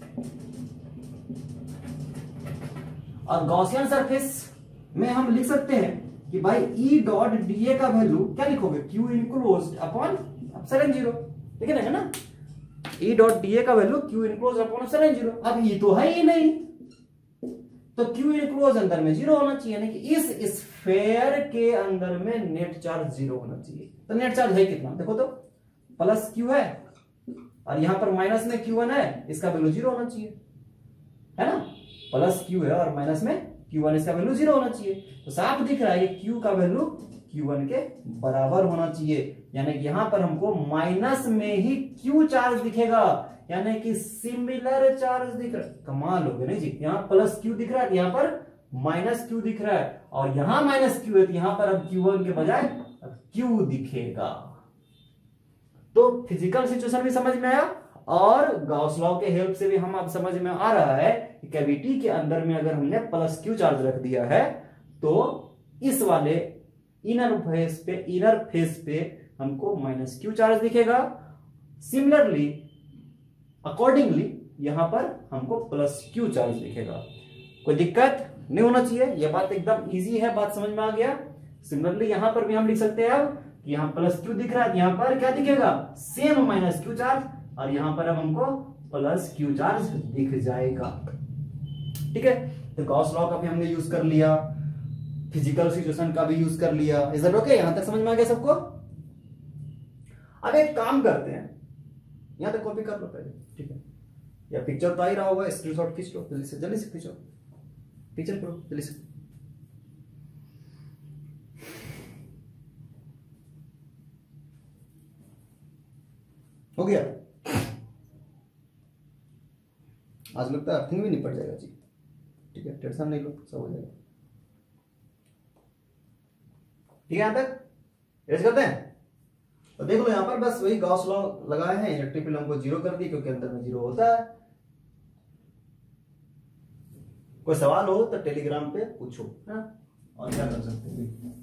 और गॉसियन सरफेस में हम लिख सकते हैं कि भाई E डॉट dA का वैल्यू क्या लिखोगे, Q enclosed upon epsilon zero, ठीक है ना, E डॉट dA का value Q enclosed upon epsilon zero. अब E तो है ही नहीं, तो क्यू इनक्लोज अंदर में जीरो होना चाहिए, यानी कि इस स्फेयर के अंदर में नेट चार्ज जीरो होना चाहिए। तो नेट चार्ज है कितना, देखो तो प्लस क्यू है और यहां पर माइनस में Q1 है, इसका वैल्यू जीरो होना चाहिए, है ना। प्लस Q है और माइनस में Q1, इसका वैल्यू जीरो होना चाहिए। तो साफ दिख रहा है कि Q का वैल्यू Q1 के बराबर होना चाहिए, यानी कि यहां पर हमको माइनस में ही Q चार्ज दिखेगा, यानी कि सिमिलर चार्ज दिख रहा है। कमाल हो गया नहीं जी, यहां प्लस Q दिख रहा है, यहां पर माइनस Q दिख रहा है, और यहां माइनस Q है, तो यहां पर अब Q1 के बजाय Q दिखेगा। तो फिजिकल सिचुएशन भी समझ में आया, और गॉस लॉ के हेल्प से भी हम अब समझ में आ रहा है कि कैविटी के अंदर में अगर हमने प्लस Q चार्ज रख दिया है तो इस वाले इनर फेस पे हमको माइनस Q चार्ज दिखेगा। सिमिलरली अकॉर्डिंगली यहां पर हमको प्लस Q चार्ज दिखेगा। कोई दिक्कत नहीं होना चाहिए, यह बात एकदम इजी है, बात समझ में आ गया। सिमिलरली यहां पर भी हम लिख सकते हैं अब कि यहां प्लस Q दिख रहा है, यहां पर क्या दिखेगा, सेम माइनस Q चार्ज, और यहां पर अब हमको प्लस Q चार्ज दिख जाएगा। ठीक है, तो गॉस लॉ का भी हमने यूज कर लिया, फिजिकल सिचुएशन का भी यूज कर लिया। इज दैट ओके, यहां तक समझ में आ गया सबको। अब एक काम करते हैं, यहां तक कॉपी कर लो पहले, ठीक है, या पिक्चर तो आ ही रहा होगा, स्क्रीनशॉट खींच लो जल्दी से खींचो, पिक्चर करो जल्दी से। हो गया, आज लगता है अर्थिंग भी निपट जाएगा जी, ठीक है, टेंशन नहीं लो, सब हो जाएगा। ठीक है, यहां तक एरेज करते हैं। तो देख लो यहां पर बस वही गॉस लॉ लगाए हैं, इलेक्ट्रिक फील्ड हमको जीरो कर दी क्योंकि अंदर में जीरो होता है। कोई सवाल हो तो टेलीग्राम पे पूछो, है ना, और क्या कर सकते हैं।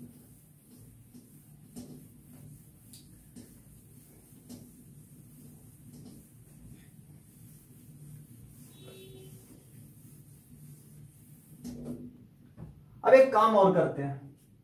अब एक काम और करते हैं,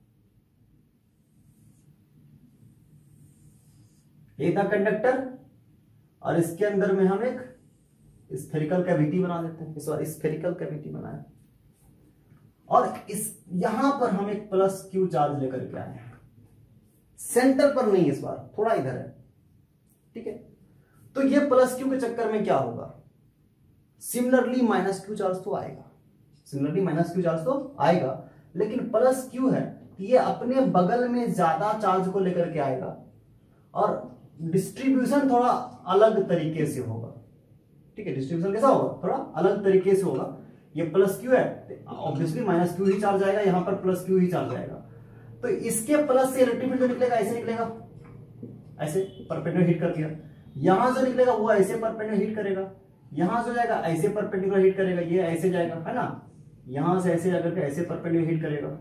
ये था कंडक्टर और इसके अंदर में हम एक स्फेरिकल कैविटी बना देते हैं, इस बार स्फेरिकल कैविटी बनाए और इस यहां पर हम एक प्लस Q चार्ज लेकर के आए हैं। सेंटर पर नहीं, इस बार थोड़ा इधर है, ठीक है। तो ये प्लस Q के चक्कर में क्या होगा, सिमिलरली माइनस Q चार्ज तो आएगा, सिमिलरली माइनस Q चार्ज तो आएगा, लेकिन प्लस Q है ये अपने बगल में ज्यादा चार्ज को लेकर के आएगा और डिस्ट्रीब्यूशन थोड़ा अलग तरीके से होगा। ठीक है, डिस्ट्रीब्यूशन कैसा होगा, थोड़ा अलग तरीके से होगा। ये प्लस Q है, ऑब्वियसली माइनस Q ही चार्ज आएगा, यहां पर प्लस Q ही चार्ज आएगा। तो इसके प्लस से इलेक्ट्रिक फील्ड जो निकलेगा ऐसे निकलेगा, ऐसे परपेंडिकुलर हिट कर दिया। यहां से निकलेगा वो ऐसे परपेंडिकुलर हिट करेगा, यहां से जाएगा ऐसे परपेंडिकुलर हिट करेगा, ये ऐसे जाएगा, है ना, यहां से ऐसे जाकर के ऐसे परपेंडिकुलर हिट करेगा।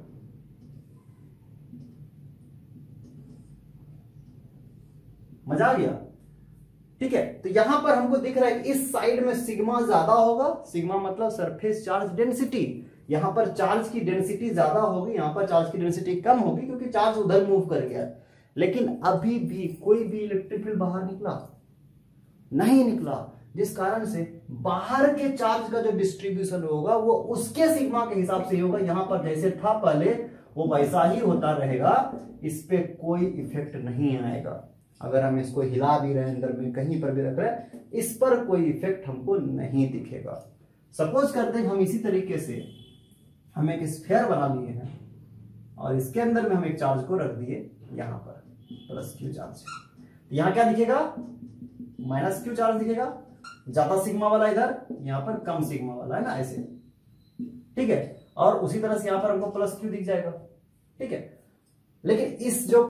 मजा आ गया, ठीक है। तो यहां पर हमको दिख रहा है कि इस साइड में सिग्मा ज्यादा होगा, सिग्मा मतलब सरफेस चार्ज डेंसिटी, यहां पर चार्ज की डेंसिटी ज्यादा होगी, यहां पर चार्ज की डेंसिटी कम होगी क्योंकि चार्ज उधर मूव कर गया। लेकिन अभी भी कोई भी इलेक्ट्रिक फील्ड बाहर निकला नहीं निकला, जिस कारण से बाहर के चार्ज का जो डिस्ट्रीब्यूशन होगा वो उसके सिग्मा के हिसाब से होगा। यहां पर जैसे था पहले वो वैसा ही होता रहेगा, इस पे कोई इफेक्ट नहीं आएगा। अगर हम इसको हिला भी रहे हैं अंदर में कहीं पर भी रख रहे हैं, इस पर कोई इफेक्ट हमको नहीं दिखेगा। सपोज करते हैं हम इसी तरीके से हम एक स्फीयर बना लिए हैं और इसके अंदर में हम एक चार्ज को रख दिए यहां पर प्लस Q चार्ज, यहां क्या दिखेगा, माइनस Q चार्ज दिखेगा, ज्यादा सिग्मा वाला इधर, यहां पर कम सिग्मा वाला, है ना, ऐसे, ठीक है। और उसी तरह से यहां पर हमको प्लस Q दिख जाएगा, ठीक है। लेकिन इस जो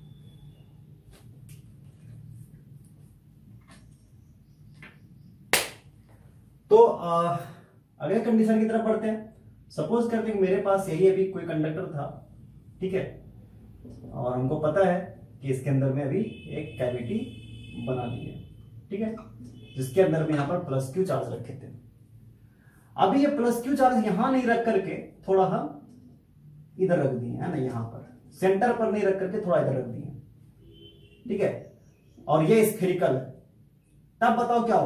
तो अगले कंडीशन की तरफ बढ़ते हैं। सपोज करते हैं मेरे पास यही अभी कोई कंडक्टर था, ठीक है, और हमको पता है कि इसके अंदर में अभी एक कैविटी बना दी है, ठीक है, जिसके अंदर में यहां पर प्लस Q चार्ज रखे थे। अभी ये प्लस Q चार्ज यहां नहीं रख करके थोड़ा हम इधर रख दिए, है ना, यहां पर सेंटर पर नहीं रख करके थोड़ा इधर रख दिए, ठीक है, और ये स्फेरिकल है। तब बताओ क्या होगा,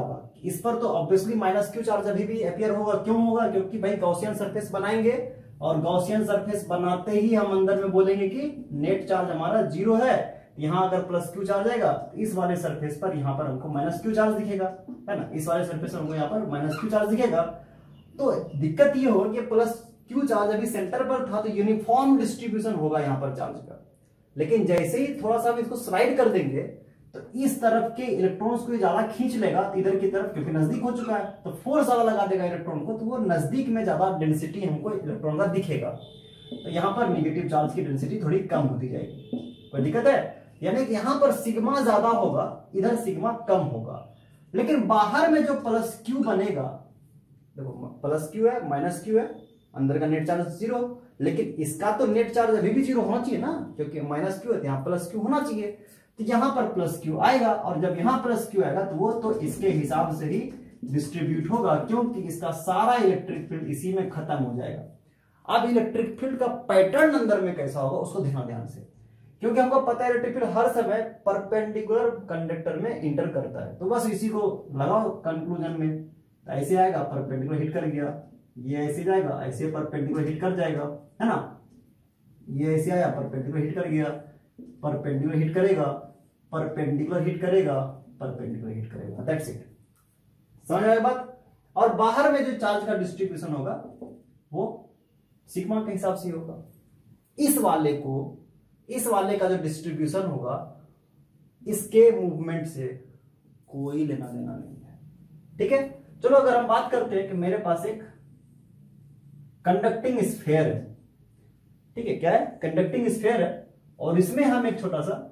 इस पर तो ऑब्वियसली माइनस क्यू चार्ज अभी भी अपियर होगा। क्यों होगा? क्योंकि भाई गॉसियन सरफेस बनाएंगे और गॉसियन सरफेस बनाते ही हम अंदर में बोलेंगे कि नेट चार्ज हमारा 0 है। यहां अगर प्लस क्यू चार्ज आएगा तो इस वाले सरफेस पर यहां पर हमको माइनस क्यू चार्ज दिखेगा, है ना। इस वाले सरफेस पर हमको यहाँ पर माइनस क्यू चार्ज दिखेगा। तो दिक्कत ये होगा कि प्लस क्यू चार्ज अभी सेंटर पर था तो यूनिफॉर्म डिस्ट्रीब्यूशन होगा यहाँ पर चार्ज का। लेकिन जैसे ही थोड़ा सा हम इसको स्लाइड कर देंगे तो इस तरफ के इलेक्ट्रॉन्स को ज्यादा खींच लेगा इधर की तरफ, क्योंकि नजदीक हो चुका है तो फोर्स ज्यादा लगा देगा इलेक्ट्रॉन को, तो वो नजदीक में ज्यादा डेंसिटी हमको इलेक्ट्रॉन का दिखेगा। तो यहाँ पर निगेटिव चार्ज की डेंसिटी थोड़ी कम होती जाएगी। कोई दिक्कत है? यानी कि यहाँ पर सिग्मा ज्यादा होगा, इधर सिग्मा कम होगा। लेकिन बाहर में जो प्लस क्यू बनेगा, देखो प्लस क्यू है माइनस क्यू है, अंदर का नेट चार्ज 0, लेकिन इसका तो नेट चार्ज अभी भी 0 होना चाहिए ना, क्योंकि माइनस क्यू है तो यहाँ प्लस क्यू होना चाहिए। तो यहां पर प्लस क्यू आएगा और जब यहां प्लस क्यू आएगा तो वो तो इसके हिसाब से ही डिस्ट्रीब्यूट होगा, क्योंकि इसका सारा इलेक्ट्रिक फील्ड इसी में खत्म हो जाएगा। अब इलेक्ट्रिक फील्ड का पैटर्न अंदर में कैसा होगा उसको देखना ध्यान से, क्योंकि हमको पता है इलेक्ट्रिक फील्ड हर समय परपेंडिकुलर कंडक्टर में इंटर करता है। तो बस इसी को लगाओ कंक्लूजन में, ऐसे आएगा परपेंडिकुलर हिट कर गया, ये ऐसे जाएगा ऐसे परपेंडिकुलर हिट कर जाएगा, है ना। ये ऐसे आया परपेंडिकुलर हिट कर गया, परपेंडिकुलर हिट करेगा, परपेंडिकुलर हिट करेगा, परपेंडिकुलर हिट करेगा, दैट्स इट। समझ में आई बात? और बाहर में जो चार्ज का डिस्ट्रीब्यूशन होगा वो सिग्मा के हिसाब से होगा। इस वाले का जो डिस्ट्रीब्यूशन होगा इसके मूवमेंट से कोई लेना देना नहीं है, ठीक है। चलो अगर हम बात करते हैं कि मेरे पास एक कंडक्टिंग स्फीयर है, ठीक है, क्या है? कंडक्टिंग स्फीयर है और इसमें हम एक छोटा सा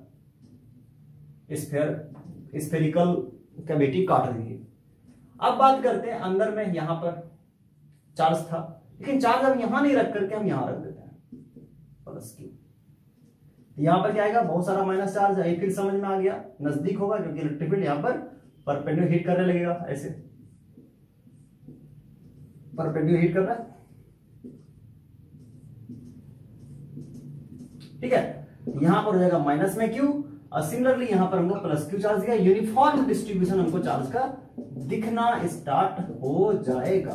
स्फेरिकल कैविटी काट देंगे। अब बात करते हैं अंदर में, यहां पर चार्ज था, लेकिन चार्ज हम यहां नहीं रख करके हम यहां रख देते हैं प्लस क्यू। यहां पर क्या आएगा? बहुत सारा माइनस चार्ज है, फिर समझ में आ गया, नजदीक होगा क्योंकि इलेक्ट्रिक फील्ड यहां पर परपेंडिकुलर हिट करने लगेगा, ऐसे परपेंडिकुलर हिट कर रहा है, ठीक है। यहां पर हो जाएगा माइनस में क्यू और सिमिलरली यहां पर हमको प्लस क्यू चार्ज दिया। यूनिफॉर्म डिस्ट्रीब्यूशन हमको चार्ज का दिखना स्टार्ट हो जाएगा।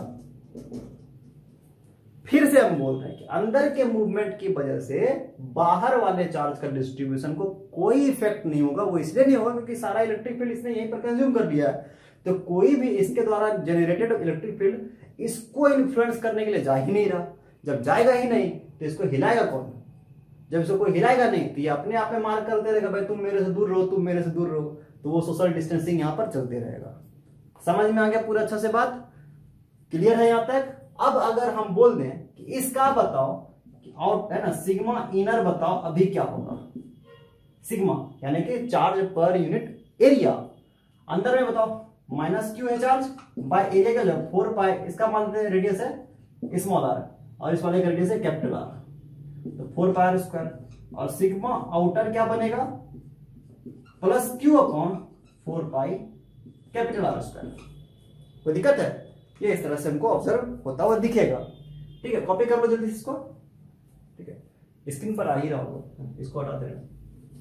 फिर से हम बोल रहे हैं कि अंदर के मूवमेंट की वजह से बाहर वाले चार्ज का डिस्ट्रीब्यूशन को कोई इफेक्ट नहीं होगा। वो इसलिए नहीं होगा क्योंकि सारा इलेक्ट्रिक फील्ड इसने यहीं पर कंज्यूम कर लिया है, तो कोई भी इसके द्वारा जनरेटेड इलेक्ट्रिक फील्ड इसको इन्फ्लुएंस करने के लिए जा ही नहीं रहा। जब जाएगा ही नहीं तो इसको हिलाएगा कौन? जब इसको कोई हिलाएगा नहीं तो ये अपने आप में मार करते रहेगा, भाई तुम मेरे से दूर रहो, तुम मेरे से दूर रहो, तो वो सोशल डिस्टेंसिंग यहां पर चलते रहेगा। समझ में आ गया पूरा अच्छा से बात? क्लियर है यहां तक? अब अगर हम बोल दें कि इसका बताओ कि आउट है ना, सिग्मा इनर बताओ अभी क्या होगा। सिग्मा यानी कि चार्ज पर यूनिट एरिया, अंदर में बताओ माइनस क्यू है चार्ज बाय एरिया का जो 4 पाई, इसका मान लेते हैं रेडियस है स्मॉल आर और इस वाले का रेडियस है कैपिटल आर, तो 4 पाई आर स्क्वायर। और सिग्मा आउटर क्या बनेगा? Plus q upon 4 pi capital r square. कोई दिक्कत है? ये इस तरह से हमको ऑब्जर्व होता हुआ दिखेगा, ठीक है। कॉपी कर लो जल्दी इसको, ठीक है, स्क्रीन पर आ ही रहा होगा, इसको हटा दे रहे हैं।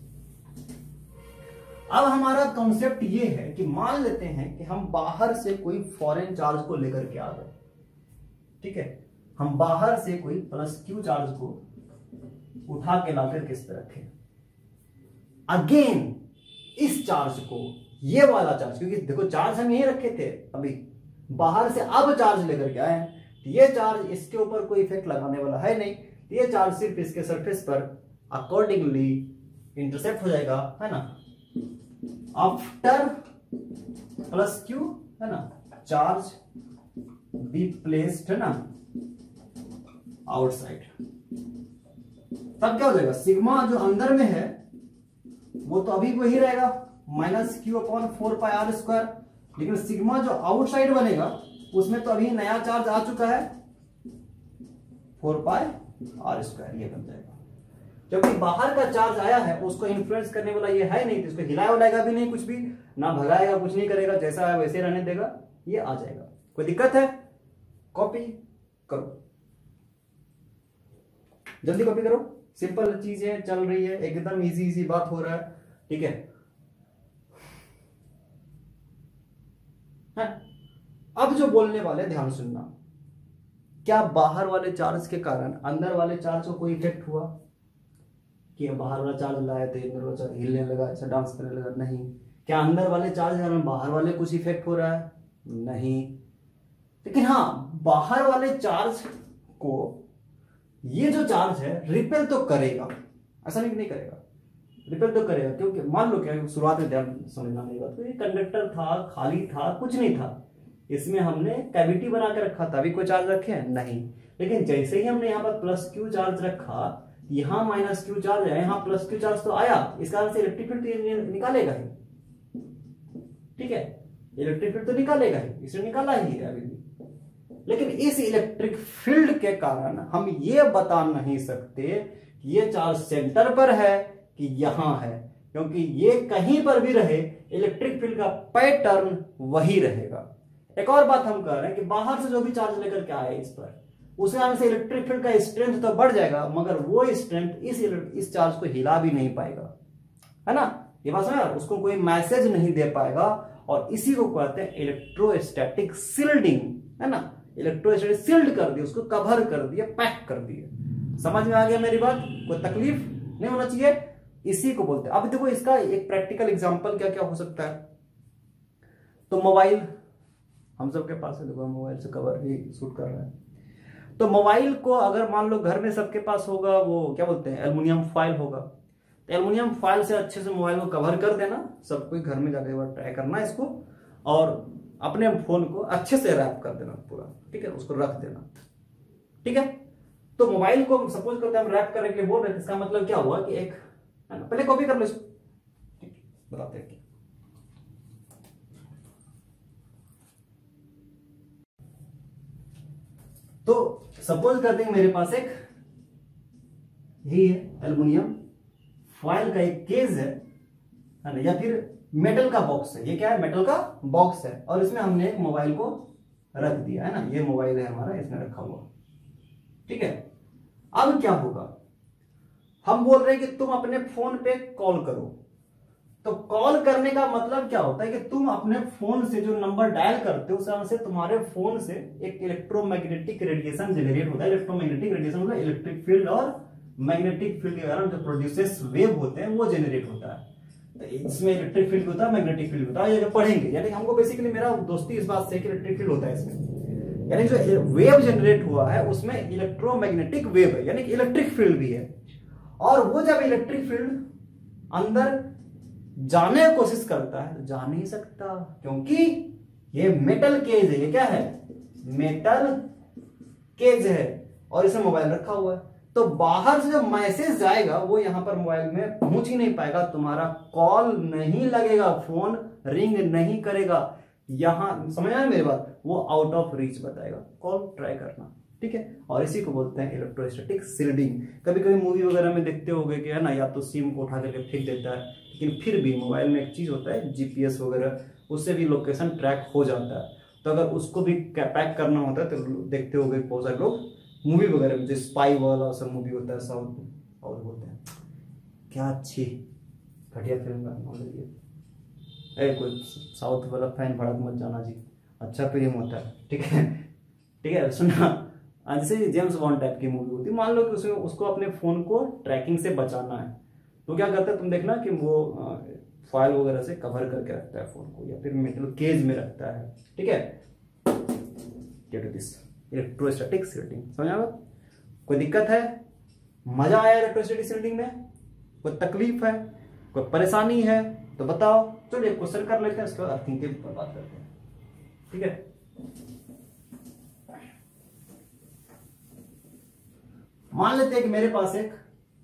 अब हमारा कॉन्सेप्ट ये है कि मान लेते हैं कि हम बाहर से कोई फॉरेन चार्ज को लेकर के आ गए, ठीक है। हम बाहर से कोई प्लस क्यू चार्ज को उठा के लाकर किस पे रखें? अगेन इस चार्ज को, ये वाला चार्ज, क्योंकि देखो चार्ज हम यही रखे थे, अभी बाहर से अब चार्ज लेकर के आए, तो ये चार्ज इसके ऊपर कोई इफेक्ट लगाने वाला है नहीं, तो ये चार्ज सिर्फ इसके सरफेस पर अकॉर्डिंगली इंटरसेप्ट हो जाएगा, है ना। आफ्टर प्लस क्यू, है ना, चार्ज बी प्लेस्ड, है ना, आउटसाइड, तब क्या हो जाएगा? सिग्मा जो अंदर में है वो तो अभी वही रहेगा minus q upon 4 pi r square, लेकिन सिग्मा जो आउटसाइड बनेगा उसमें तो अभी नया चार्ज आ चुका है 4 पाई आर स्क्वायर, ये बन जाएगा। जबकि बाहर का चार्ज आया है उसको इन्फ्लुएंस करने वाला ये है नहीं, तो इसको हिलाया उलाएगा भी नहीं, कुछ भी ना भगाएगा, कुछ नहीं करेगा, जैसा है वैसे रहने देगा, ये आ जाएगा। कोई दिक्कत है? कॉपी करो, जल्दी कॉपी करो, सिंपल चीजें चल रही है, एकदम इजी इजी बात हो रहा है, ठीक है। अब जो बोलने वाले ध्यान सुनना, क्या बाहर वाले चार्ज के कारण अंदर वाले चार्ज को कोई इफेक्ट हुआ? कि बाहर वाला चार्ज लाए थे, अंदर वाला चार्ज हिलने लगा, ऐसा डांस करने लगा? नहीं। क्या अंदर वाले चार्ज के कारण बाहर वाले कुछ इफेक्ट हो रहा है? नहीं। लेकिन हाँ, बाहर वाले चार्ज को ये जो चार्ज है रिपेल तो करेगा, ऐसा नहीं करेगा, रिपेल तो करेगा। क्योंकि मान लो क्या, शुरुआत में ध्यान समझना नहीं बात, तो ये कंडक्टर था, खाली था, कुछ नहीं था, इसमें हमने कैविटी बना के रखा था, अभी कोई चार्ज रखे हैं? नहीं। लेकिन जैसे ही हमने यहाँ पर प्लस क्यू चार्ज रखा, यहाँ माइनस क्यू चार्ज है, यहाँ प्लस क्यू चार्ज तो आया, इस कारण से इलेक्ट्रिक फील्ड तो निकालेगा ही, ठीक है, इलेक्ट्रिक फील्ड तो निकालेगा ही, इसे निकाला ही है अभी भी। लेकिन इस इलेक्ट्रिक फील्ड के कारण हम ये बता नहीं सकते कि ये चार्ज सेंटर पर है कि यहां है, क्योंकि ये कहीं पर भी रहे इलेक्ट्रिक फील्ड का पैटर्न वही रहेगा। एक और बात हम कह रहे हैं कि बाहर से जो भी चार्ज लेकर के आए इस पर, उसे आने से इलेक्ट्रिक फील्ड का स्ट्रेंथ तो बढ़ जाएगा, मगर वो स्ट्रेंथ इस चार्ज को हिला भी नहीं पाएगा, है ना? ये बात समझ, उसको कोई मैसेज नहीं दे पाएगा, और इसी को कहते हैं इलेक्ट्रोस्टैटिक शिल्डिंग, है ना? इलेक्ट्रोस्टैटिक शिल्ड कर दिया, उसको कवर कर दिया, पैक कर दिया। समझ में आ गया मेरी बात? कोई तकलीफ नहीं होना चाहिए, इसी को बोलते हैं। अब देखो इसका एक प्रैक्टिकल एग्जांपल क्या क्या हो सकता है। तो मोबाइल हम सबके पास है, देखो मोबाइल से कवर भी शूट कर रहा है। तो मोबाइल को अगर मान लो घर में सबके पास होगा, वो क्या बोलते हैं, एल्युमिनियम फॉइल होगा, तो एल्युमिनियम फॉइल से अच्छे से मोबाइल को कवर कर देना। सबको घर में जाकर एक बार ट्राई करना इसको, और अपने फोन को अच्छे से रैप कर देना पूरा, ठीक है, उसको रख देना, ठीक है। तो मोबाइल को सपोज करते हैं हम रैप करने के लिए बोल रहे थे, इसका मतलब क्या हुआ कि एक, है ना, पहले कॉपी कर लो इसको, ठीक है, बताते हैं। तो सपोज करते हैं मेरे पास एक ये एल्युमिनियम फॉइल का एक केस है ना, या फिर मेटल का बॉक्स है। ये क्या है? मेटल का बॉक्स है, और इसमें हमने एक मोबाइल को रख दिया, है ना, ये मोबाइल है हमारा, इसमें रखा हुआ, ठीक है। अब क्या होगा, हम बोल रहे हैं कि तुम अपने फोन पे कॉल करो। तो कॉल करने का मतलब क्या होता है कि तुम अपने फोन से जो नंबर डायल करते हो, उससे तुम्हारे फोन से एक इलेक्ट्रोमैग्नेटिक रेडिएशन जनरेट होता है। इलेक्ट्रोमैग्नेटिक रेडिएशन मतलब इलेक्ट्रिक फील्ड और मैग्नेटिक फील्ड के कारण जो प्रोड्यूसेस वेव होते हैं वो जनरेट होता है। तो इसमें इलेक्ट्रिक फील्ड होता है, मैग्नेटिक फील्ड होता है, ये जो पढ़ेंगे, यानी हमको बेसिकली मेरा दोस्ती इस बात से कि इलेक्ट्रिक फील्ड होता है इसमें, यानी जो वेव जनरेट हुआ है उसमें इलेक्ट्रोमैग्नेटिक वेव है, यानी कि इलेक्ट्रिक फील्ड भी है। और वो जब इलेक्ट्रिक फील्ड अंदर जाने की कोशिश करता है तो जा नहीं सकता, क्योंकि ये मेटल केज है। ये क्या है? मेटल केज है, और इसमें मोबाइल रखा हुआ है। तो बाहर से जो मैसेज जाएगा वो यहां पर मोबाइल में पहुंच ही नहीं पाएगा, तुम्हारा कॉल नहीं लगेगा, फोन रिंग नहीं करेगा। यहां समझ आया मेरी बात? वो आउट ऑफ रीच बताएगा, कॉल ट्राई करना, ठीक है। और इसी को बोलते हैं इलेक्ट्रोस्टैटिक शिल्डिंग। कभी कभी मूवी वगैरह में देखते होंगे कि, है ना, या तो सिम को उठा करके फेंक देता है, लेकिन फिर भी मोबाइल में एक चीज होता है जीपीएस वगैरह, उससे भी लोकेशन ट्रैक हो जाता है। तो अगर उसको भी पैक करना होता है तो देखते होंगे बहुत सारे लोग मूवी वगैरह में, जो स्पाई वाला सब मूवी होता है, साउथ और बोलते हैं क्या अच्छी घटिया फिल्म का नाम लीजिए, कोई साउथ वाला फैन भड़क मत जाना जी, अच्छा फिल्म होता है, ठीक है, ठीक है। सुना, जैसे जेम्स बॉन्ड टाइप की मूवी होती है, मान लो कि उसमें उसको अपने फोन को ट्रैकिंग से बचाना है, तो क्या करता है, तुम देखना कि वो फाइल वगैरह से कवर करके रखता है फोन को, या फिर मेटल केज में रखता है, ठीक है। गेट दिस इलेक्ट्रोस्टैटिक शिल्डिंग, समझ आ? कोई दिक्कत है? मजा आया इलेक्ट्रोस्टैटिक शिल्डिंग में? कोई तकलीफ है, कोई परेशानी है तो बताओ। चलिए क्वेश्चन कर लेते हैं, उसके बाद अर्थिंग के ऊपर बात करते हैं, ठीक है। मान लेते हैं कि मेरे पास एक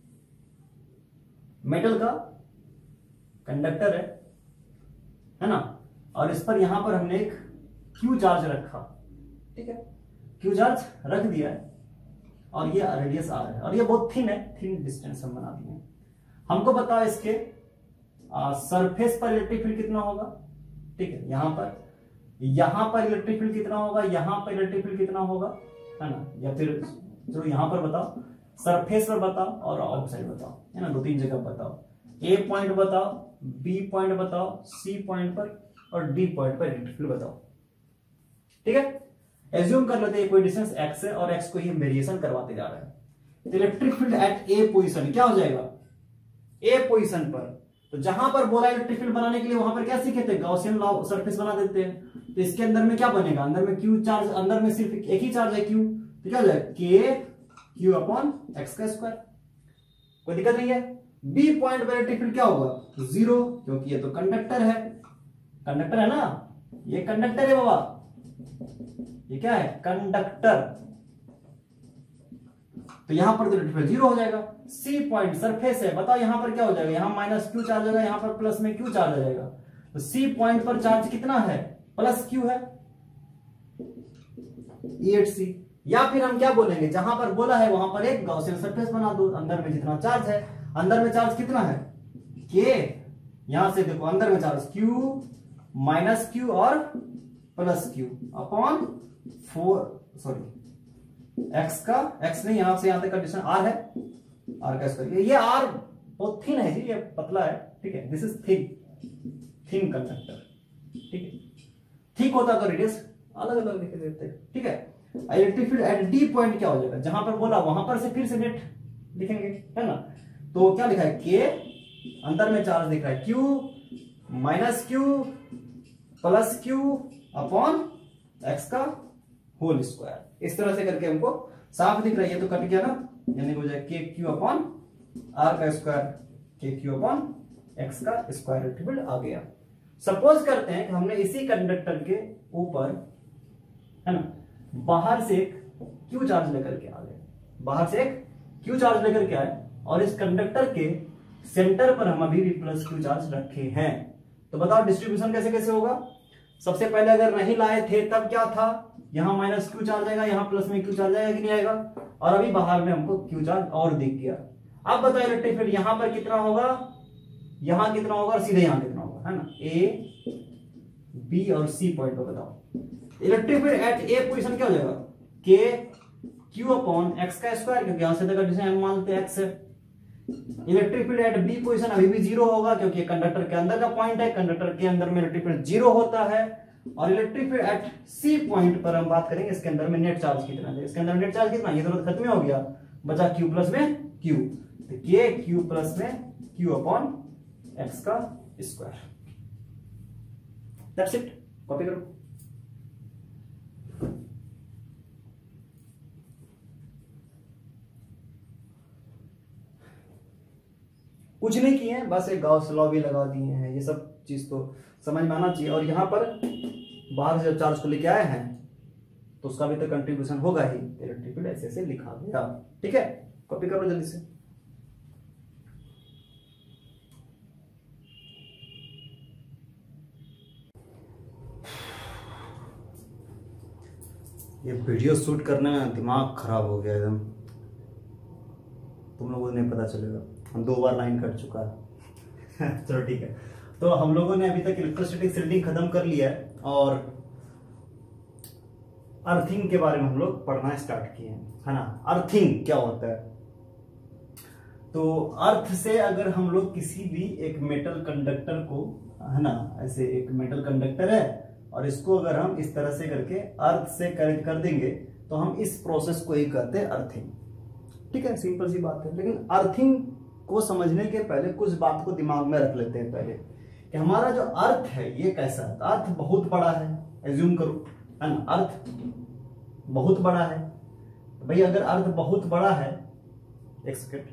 मेटल का कंडक्टर है ना, और इस पर यहां पर हमने एक क्यू चार्ज रखा, ठीक है, क्यू चार्ज रख दिया है, और ये रेडियस आर है, और ये बहुत थिन है, थिन डिस्टेंस हम बना दिए। हमको बताओ इसके सरफेस पर इलेक्ट्रिक फील्ड कितना होगा, ठीक है, यहां पर इलेक्ट्रिक फील्ड कितना होगा, यहां पर इलेक्ट्रिक फील्ड कितना होगा, है ना, या फिर चलो यहां पर बताओ, सरफेस पर बताओ और आउटसाइड बताओ, है ना, 2-3 जगह बताओ। ए पॉइंट बताओ, बी पॉइंट बताओ, सी पॉइंट पर और डी पॉइंट पर इलेक्ट्रिक फील्ड बताओ। ठीक है, एज्यूम कर लेते हैं कोई डिस्टेंस x है और x को ही हम वेरिएशन करवाते जा रहे हैं। तो electric field at A position क्या हो जाएगा, ए पोजीशन पर। तो जहां पर बोला इलेक्ट्रिक फील्ड बनाने के लिए वहां पर क्या सीखे थे, गॉसियन लॉ सरफेस बना देते हैं। तो इसके अंदर में क्या बनेगा, अंदर में क्यू चार्ज, अंदर में सिर्फ एक ही चार्ज है क्यू, तो क्या हो जाएगा के क्यू अपॉन एक्स का स्क्वायर, कोई दिक्कत नहीं है। बी पॉइंट पर इलेक्ट्रिक फील्ड क्या होगा, जीरो, क्योंकि ये तो कंडक्टर है, कंडक्टर है ना, ये कंडक्टर है बाबा, ये क्या है कंडक्टर, तो यहां पर तो इलेक्ट्रिक फील्ड जीरो हो जाएगा। सी पॉइंट सरफेस है, बताओ यहां पर क्या हो जाएगा, यहां माइनस क्यू चार्ज होगा, यहां पर प्लस में क्यू चार्ज आ जाएगा। तो सी पॉइंट पर चार्ज कितना है, प्लस क्यू है, E8C। या फिर हम क्या बोलेंगे, जहां पर बोला है वहां पर एक गॉसियन सरफेस बना दो, अंदर में जितना चार्ज है, अंदर में चार्ज कितना है के, यहां से देखो अंदर में चार्ज क्यू माइनस क्यू और plus q upon 4 sorry x का, एक्स नहीं यहां से यहां तक का डिस्टेंस आर है, आर का स्क्वायर, ये आर बहुत थिन है जी, ये पतला है, ठीक है, दिस इज थिन कंडक्टर, ठीक है, ठीक होता तो रेडियस अलग अलग लिख देते, ठीक है। Electric field at D point क्या हो जाएगा, जहां पर बोला वहां पर से फिर से नेट लिखेंगे, है ना। तो क्या लिखा है, के अंदर में चार्ज दिख रहा है q minus q plus q upon x का होल स्क्वायर, इस तरह से करके हमको साफ दिख रहा है, ये तो कट गया ना, यानी हो जाए के क्यू अपॉन आर का square, k Q upon x का स्क्वायर इलेक्ट्रिक फील्ड आ गया। सपोज करते हैं कि हमने इसी कंडक्टर के ऊपर, है ना, बाहर से एक क्यू चार्ज लेकर के आ गए, बाहर से एक क्यू चार्ज लेकर के आए और इस कंडक्टर के सेंटर पर हम अभी भी प्लस क्यू चार्ज रखे हैं। तो बताओ डिस्ट्रीब्यूशन कैसे कैसे होगा। सबसे पहले अगर नहीं लाए थे तब क्या था, यहां माइनस क्यू चार्ज आएगा, यहां प्लस में क्यू चार्ज आएगा कि नहीं आएगा, और अभी बाहर में हमको क्यू चार्ज और दिख गया। अब बताओ इलेक्ट्रिक फील्ड यहां पर कितना होगा, यहां कितना होगा और सीधे यहां कितना होगा, है ना, ए बी और सी पॉइंट पर बताओ electric field at A position क्या हो जाएगा, के क्यू अपॉन एक्स का स्क्वायर, क्योंकि यहां से तक जिसे हम मानते हैं एक्स है। Electric field at B position अभी भी जीरो होगा, क्योंकि कंडक्टर के अंदर का पॉइंट है, कंडक्टर के अंदर में इलेक्ट्रिक फील्ड जीरो होता है। और electric field at C point पर हम बात करेंगे, इसके अंदर में नेट चार्ज कितना है, इसके अंदर नेट चार्ज कितना, ये तो खत्म हो गया, बचा क्यू प्लस में क्यू, तो के क्यू प्लस में क्यू अपॉन एक्स का स्क्वायर, दैट्स इट, कॉपी करो। कुछ नहीं किए हैं, बस एक गॉस लॉ भी लगा दिए हैं, ये सब चीज तो समझ में आना चाहिए। और यहां पर बाहर से जब चार्ज को लेके आए हैं तो उसका भी तो कंट्रीब्यूशन होगा ही, इलेक्ट्रिक फील्ड ऐसे ऐसे लिखा गया, ठीक है, कॉपी करो जल्दी से। ये वीडियो शूट करने में दिमाग खराब हो गया एकदम, तुम लोगों को नहीं पता चलेगा, हम 2 बार लाइन कट चुका है चलो ठीक है। तो हम लोगों ने अभी तक इलेक्ट्रोस्टैटिक शील्डिंग खत्म कर लिया है और अर्थिंग के बारे में हम लोग पढ़ना स्टार्ट किए हैं, है ना। अर्थिंग क्या होता है, तो अर्थ से अगर हम लोग किसी भी एक मेटल कंडक्टर को, है ना, ऐसे एक मेटल कंडक्टर है और इसको अगर हम इस तरह से करके अर्थ से कनेक्ट कर देंगे तो हम इस प्रोसेस को ही कहते हैं अर्थिंग, ठीक है, सिंपल सी बात है। लेकिन अर्थिंग को समझने के पहले कुछ बात को दिमाग में रख लेते हैं पहले, कि हमारा जो अर्थ है ये कैसा है। अर्थ बहुत बड़ा है, एज्यूम करो, है ना, अर्थ बहुत बड़ा है। तो भाई अगर अर्थ बहुत बड़ा है, एक सेकेंड,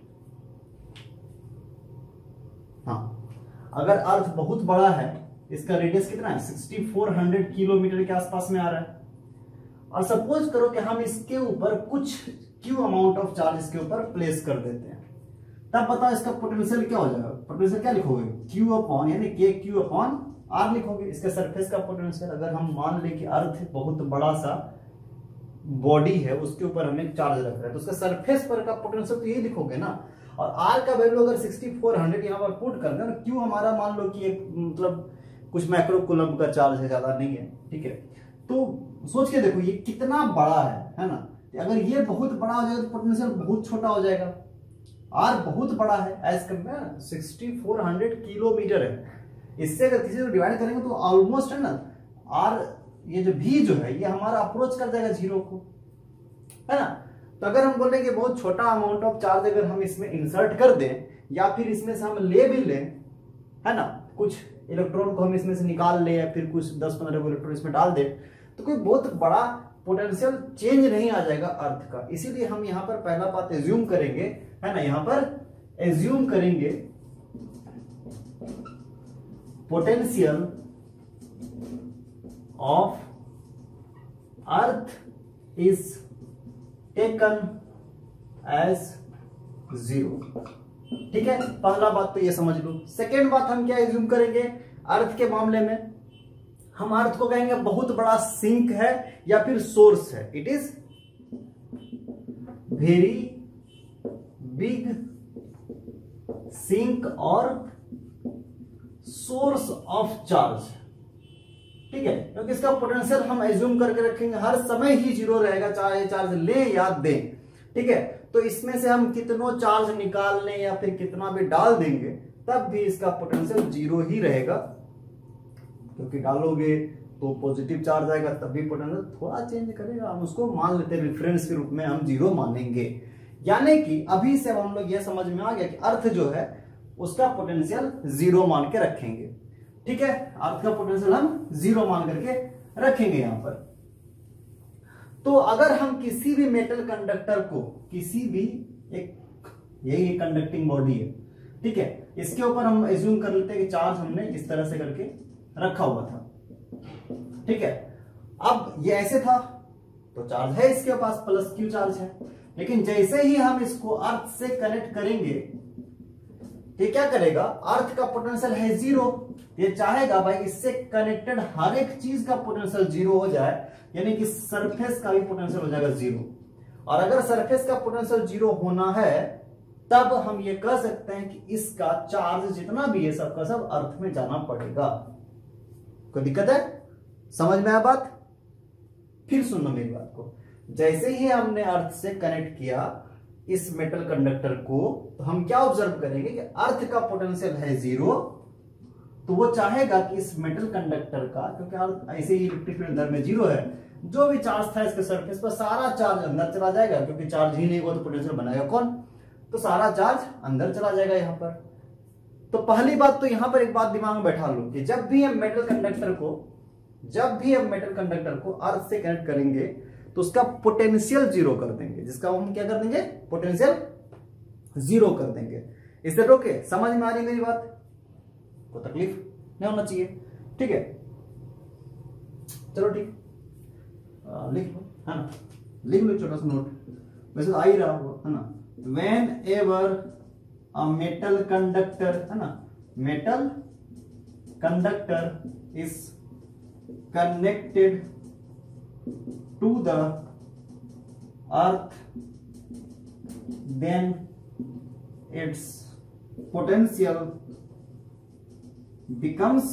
हाँ, अगर अर्थ बहुत बड़ा है, इसका रेडियस कितना है, 6400 किलोमीटर के आसपास में आ रहा है, और सपोज करो कि हम इसके ऊपर कुछ क्यू अमाउंट ऑफ चार्ज इसके ऊपर प्लेस कर देते हैं, तब बताओ इसका पोटेंशियल क्या हो जाएगा। पोटेंशियल क्या लिखोगे, क्यू अपॉन यानी के क्यू अपॉन आर लिखोगे, इसके सरफेस का पोटेंशियल। अगर हम मान ले कि अर्थ बहुत बड़ा सा बॉडी है, उसके ऊपर हमें चार्ज रख रहा है, तो उसका सरफेस पर का पोटेंशियल तो यही लिखोगे ना। और आर का वैल्यू अगर 6400 यहाँ पर पुट कर दें, और क्यू हमारा मान लो कि एक मतलब कुछ माइक्रो कूलम का चार्ज है, ज्यादा नहीं है, ठीक है। तो सोच के देखो ये कितना बड़ा है ना। अगर ये बहुत बड़ा हो जाएगा तो पोटेंशियल बहुत छोटा हो जाएगा। आर बहुत बड़ा है एज कम्पेयर 6400 किलोमीटर है, इससे अगर किसी को डिवाइड करेंगे तो ऑलमोस्ट, है ना, आर ये जो भी जो है ये हमारा अप्रोच कर जाएगा जीरो को, है ना। तो अगर हम बोलें कि बहुत छोटा अमाउंट ऑफ चार्ज अगर हम इसमें इंसर्ट कर दें या फिर इसमें से हम ले भी लें, है ना, कुछ इलेक्ट्रॉन को हम इसमें से निकाल लें या फिर कुछ 10-15 इलेक्ट्रॉन इसमें डाल दें, तो कोई बहुत बड़ा पोटेंशियल चेंज नहीं आ जाएगा अर्थ का। इसीलिए हम यहाँ पर पहला बात एज्यूम करेंगे, है ना, यहाँ पर एज्यूम करेंगे potential of earth is taken as zero. ठीक है, पहला बात तो ये समझ लो। सेकेंड बात हम क्या एज्यूम करेंगे अर्थ के मामले में, हम अर्थ को कहेंगे बहुत बड़ा सिंक है या फिर सोर्स है। It is very big sink और सोर्स ऑफ चार्ज। ठीक है, क्योंकि इसका पोटेंशियल हम एज्यूम करके रखेंगे हर समय ही जीरो रहेगा, चाहे चार्ज लें या दें। ठीक है, तो इसमें से हम कितनों चार्ज निकाल लें या फिर कितना भी डाल देंगे तब भी इसका पोटेंशियल जीरो ही रहेगा, क्योंकि डालोगे तो पॉजिटिव चार्ज आएगा तब भी पोटेंशियल थोड़ा चेंज करेगा। हम उसको मान लेते हैं रेफरेंस के रूप में, हम जीरो मानेंगे। यानी कि अभी से हम लोग यह समझ में आ गया कि अर्थ जो है उसका पोटेंशियल जीरो मान के रखेंगे। ठीक है, अर्थ का पोटेंशियल हम जीरो मान करके रखेंगे यहां पर। तो अगर हम किसी भी मेटल कंडक्टर को, किसी भी यही कंडक्टिंग बॉडी है, ठीक है, इसके ऊपर हम एज्यूम कर लेते हैं कि चार्ज हमने इस तरह से करके रखा हुआ था। ठीक है, अब ये ऐसे था तो चार्ज है इसके पास, प्लस क्यू चार्ज है। लेकिन जैसे ही हम इसको अर्थ से कनेक्ट करेंगे, ये क्या करेगा, अर्थ का पोटेंशियल है जीरो, ये चाहेगा भाई इससे कनेक्टेड हर एक चीज का पोटेंशियल जीरो हो जाए, यानी कि सरफेस का भी पोटेंशियल हो जाएगा जीरो। और अगर सरफेस का पोटेंशियल जीरो होना है तब हम ये कह सकते हैं कि इसका चार्ज जितना भी है सबका सब अर्थ में जाना पड़ेगा। कोई दिक्कत है, समझ में आया बात? फिर सुनो मेरी बात को। जैसे ही हमने अर्थ से कनेक्ट किया इस मेटल कंडक्टर को, तो हम क्या ऑब्जर्व करेंगे कि अर्थ का पोटेंशियल है जीरो, तो वो चाहेगा कि इस मेटल कंडक्टर का, क्योंकि अर्थ ऐसे ही इलेक्ट्रिक फील्ड अंदर में जीरो है, जो भी चार्ज था इसके सरफेस पर सारा चार्ज अंदर चला जाएगा, क्योंकि चार्ज ही नहीं हुआ तो पोटेंशियल बनाएगा कौन, तो सारा चार्ज अंदर चला जाएगा यहां पर। तो पहली बात तो यहां पर एक बात दिमाग में बैठा लो कि जब भी हम मेटल कंडक्टर को अर्थ से कनेक्ट करेंगे तो उसका पोटेंशियल जीरो कर देंगे, जिसका हम क्या कर देंगे, पोटेंशियल जीरो कर देंगे। इससे रोके, समझ में आ रही मेरी बात? कोई तकलीफ नहीं होना चाहिए। ठीक है, चलो ठीक, लिख लो, है ना, लिख लो छोटा सा नोट, वैसे आ ही रहा होगा, है ना। Whenever a metal conductor, है ना, metal conductor is connected to the earth, then its potential becomes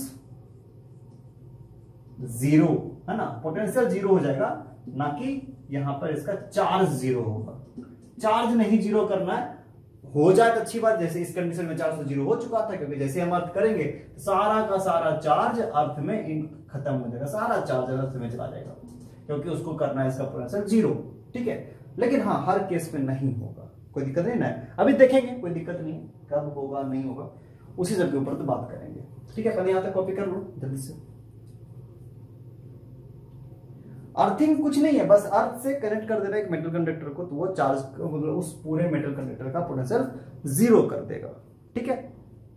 zero, है ना, पोटेंशियल जीरो हो जाएगा, ना कि यहां पर इसका चार्ज जीरो होगा। चार्ज नहीं जीरो करना है, हो जाए तो अच्छी बात। जैसे इस कंडीशन में चार्ज तो जीरो हो चुका था, क्योंकि जैसे हम अर्थ करेंगे तो सारा का सारा चार्ज अर्थ में खत्म हो जाएगा, सारा चार्ज अर्थ में चला जाएगा, क्योंकि उसको करना है इसका पोटेंशियल जीरो। ठीक है, लेकिन हाँ हर केस में नहीं होगा, कोई दिक्कत नहीं ना, अभी देखेंगे, कोई दिक्कत नहीं, कब होगा नहीं होगा उसी सब के ऊपर तो बात करेंगे। ठीक है, पहले यहां तक कॉपी कर लो जल्दी से। अर्थिंग कुछ नहीं है, बस अर्थ से कनेक्ट कर देना एक मेटल कंडक्टर को, तो वो चार्ज मतलब उस पूरे मेटल कंडक्टर का पोटेंशियल जीरो कर देगा। ठीक है,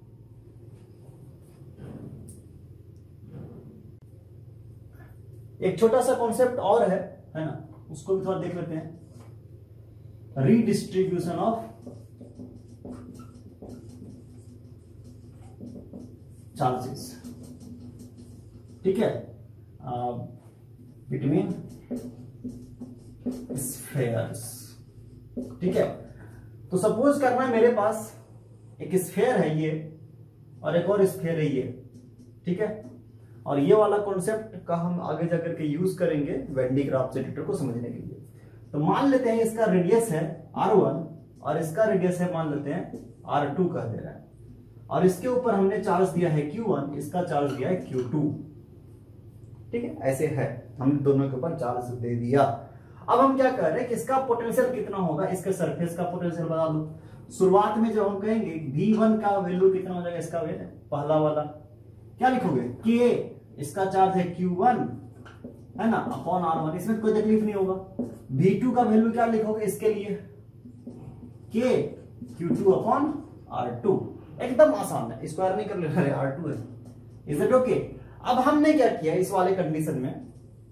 एक छोटा सा कॉन्सेप्ट और है ना, उसको भी थोड़ा देख लेते हैं। Redistribution of charges. ठीक है, बिटवीन स्फेयर्स। ठीक है, तो सपोज करना है मेरे पास एक स्फेयर है ये और एक और स्फेयर है ये। ठीक है, और ये वाला कॉन्सेप्ट का हम आगे जाकर के यूज करेंगे वेन डी ग्राफ जनरेटर को समझने के लिए। तो मान लेते हैं इसका रेडियस है R1 और इसका रेडियस है मान लेते हैं R2 कह दे रहा है, और इसके ऊपर हमने चार्ज दिया है Q1, इसका चार्ज दिया है Q2। ठीक है, ऐसे है, हमने दोनों के ऊपर चार्ज दे दिया। अब हम क्या कर रहे हैं कि इसका पोटेंशियल कितना होगा, इसके सरफेस का पोटेंशियल बता दो। शुरुआत में जब हम कहेंगे V1 का वैल्यू कितना हो जाएगा, इसका वैल्यू पहला वाला क्या लिखोगे, K, इसका चार्ज है Q1 है ना अपॉन R1, इसमें कोई तकलीफ नहीं होगा। V2 का वैल्यू क्या लिखोगे इसके लिए, K Q2 अपॉन R2, एकदम आसान है, स्क्वायर नहीं कर लेना, R2 है। Is it okay? अब हमने क्या किया इस वाले कंडीशन में,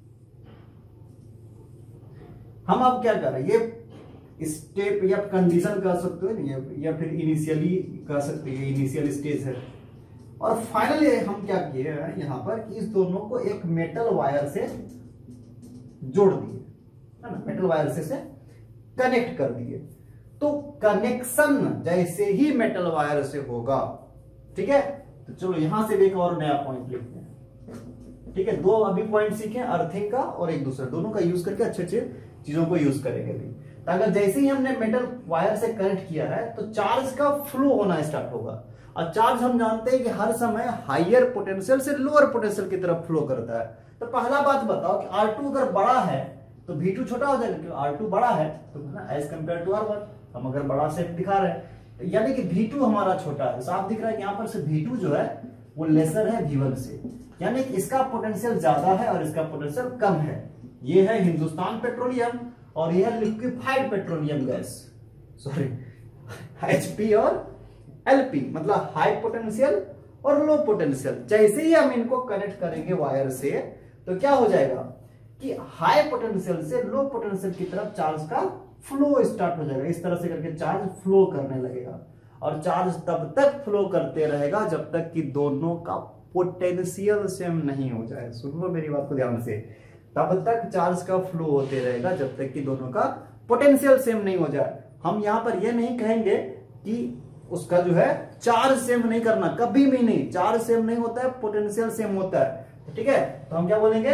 हम अब क्या कर रहे हैं, ये स्टेप या कंडीशन कह सकते हो या फिर इनिशियली कह सकते हैं, इनिशियल स्टेज है। और फाइनली हम क्या किए हैं यहां पर कि इस दोनों को एक मेटल वायर से जोड़ दिए, है ना, मेटल वायर से कनेक्ट कर दिए। तो कनेक्शन जैसे ही मेटल वायर से होगा, ठीक है, तो चलो यहां से एक और नया पॉइंट लिखते हैं, ठीक है। दो अभी पॉइंट सीखे, अर्थिंग का और एक दूसरा, दोनों का यूज करके अच्छे अच्छे चीजों को यूज करेंगे भी। तो अगर जैसे ही हमने मेटल वायर से कनेक्ट किया है तो चार्ज का फ्लो होना स्टार्ट होगा। और चार्ज हम जानते हैं कि हर समय हायर पोटेंशियल से लोअर पोटेंशियल की तरफ फ्लो करता है। तो पहला बात बताओ कि R2 अगर बड़ा है तो V2 छोटा हो जाएगा, क्योंकि R2 बड़ा है तो एज कंपेयर टू R1, हम अगर बड़ा सेट दिखा रहे हैं तो यानी कि V2 हमारा छोटा है। साफ दिख रहा है कि यहाँ पर से V2 जो है वो लेसर है V1 से, यानी कि इसका पोटेंशियल ज्यादा है और इसका पोटेंशियल कम है। ये है हिंदुस्तान पेट्रोलियम और यह है liquefied petroleum gas, sorry HP और LP, मतलब हाई पोटेंशियल और लो पोटेंशियल। जैसे ही हम इनको कनेक्ट करेंगे वायर से तो क्या हो जाएगा कि हाई पोटेंशियल से लो पोटेंशियल की तरफ चार्ज का फ्लो स्टार्ट हो जाएगा। इस तरह से करके चार्ज फ्लो करने लगेगा और चार्ज तब तक फ्लो करते रहेगा जब तक कि दोनों का पोटेंशियल सेम नहीं हो जाए। सुन लो मेरी बात को ध्यान से, तब तक चार्ज का फ्लो होते रहेगा जब तक कि दोनों का पोटेंशियल सेम नहीं हो जाए। हम यहां पर यह नहीं कहेंगे कि उसका जो है चार्ज सेम नहीं करना, कभी भी नहीं, चार्ज सेम नहीं होता है, पोटेंशियल सेम होता है, ठीक है। तो हम क्या बोलेंगे,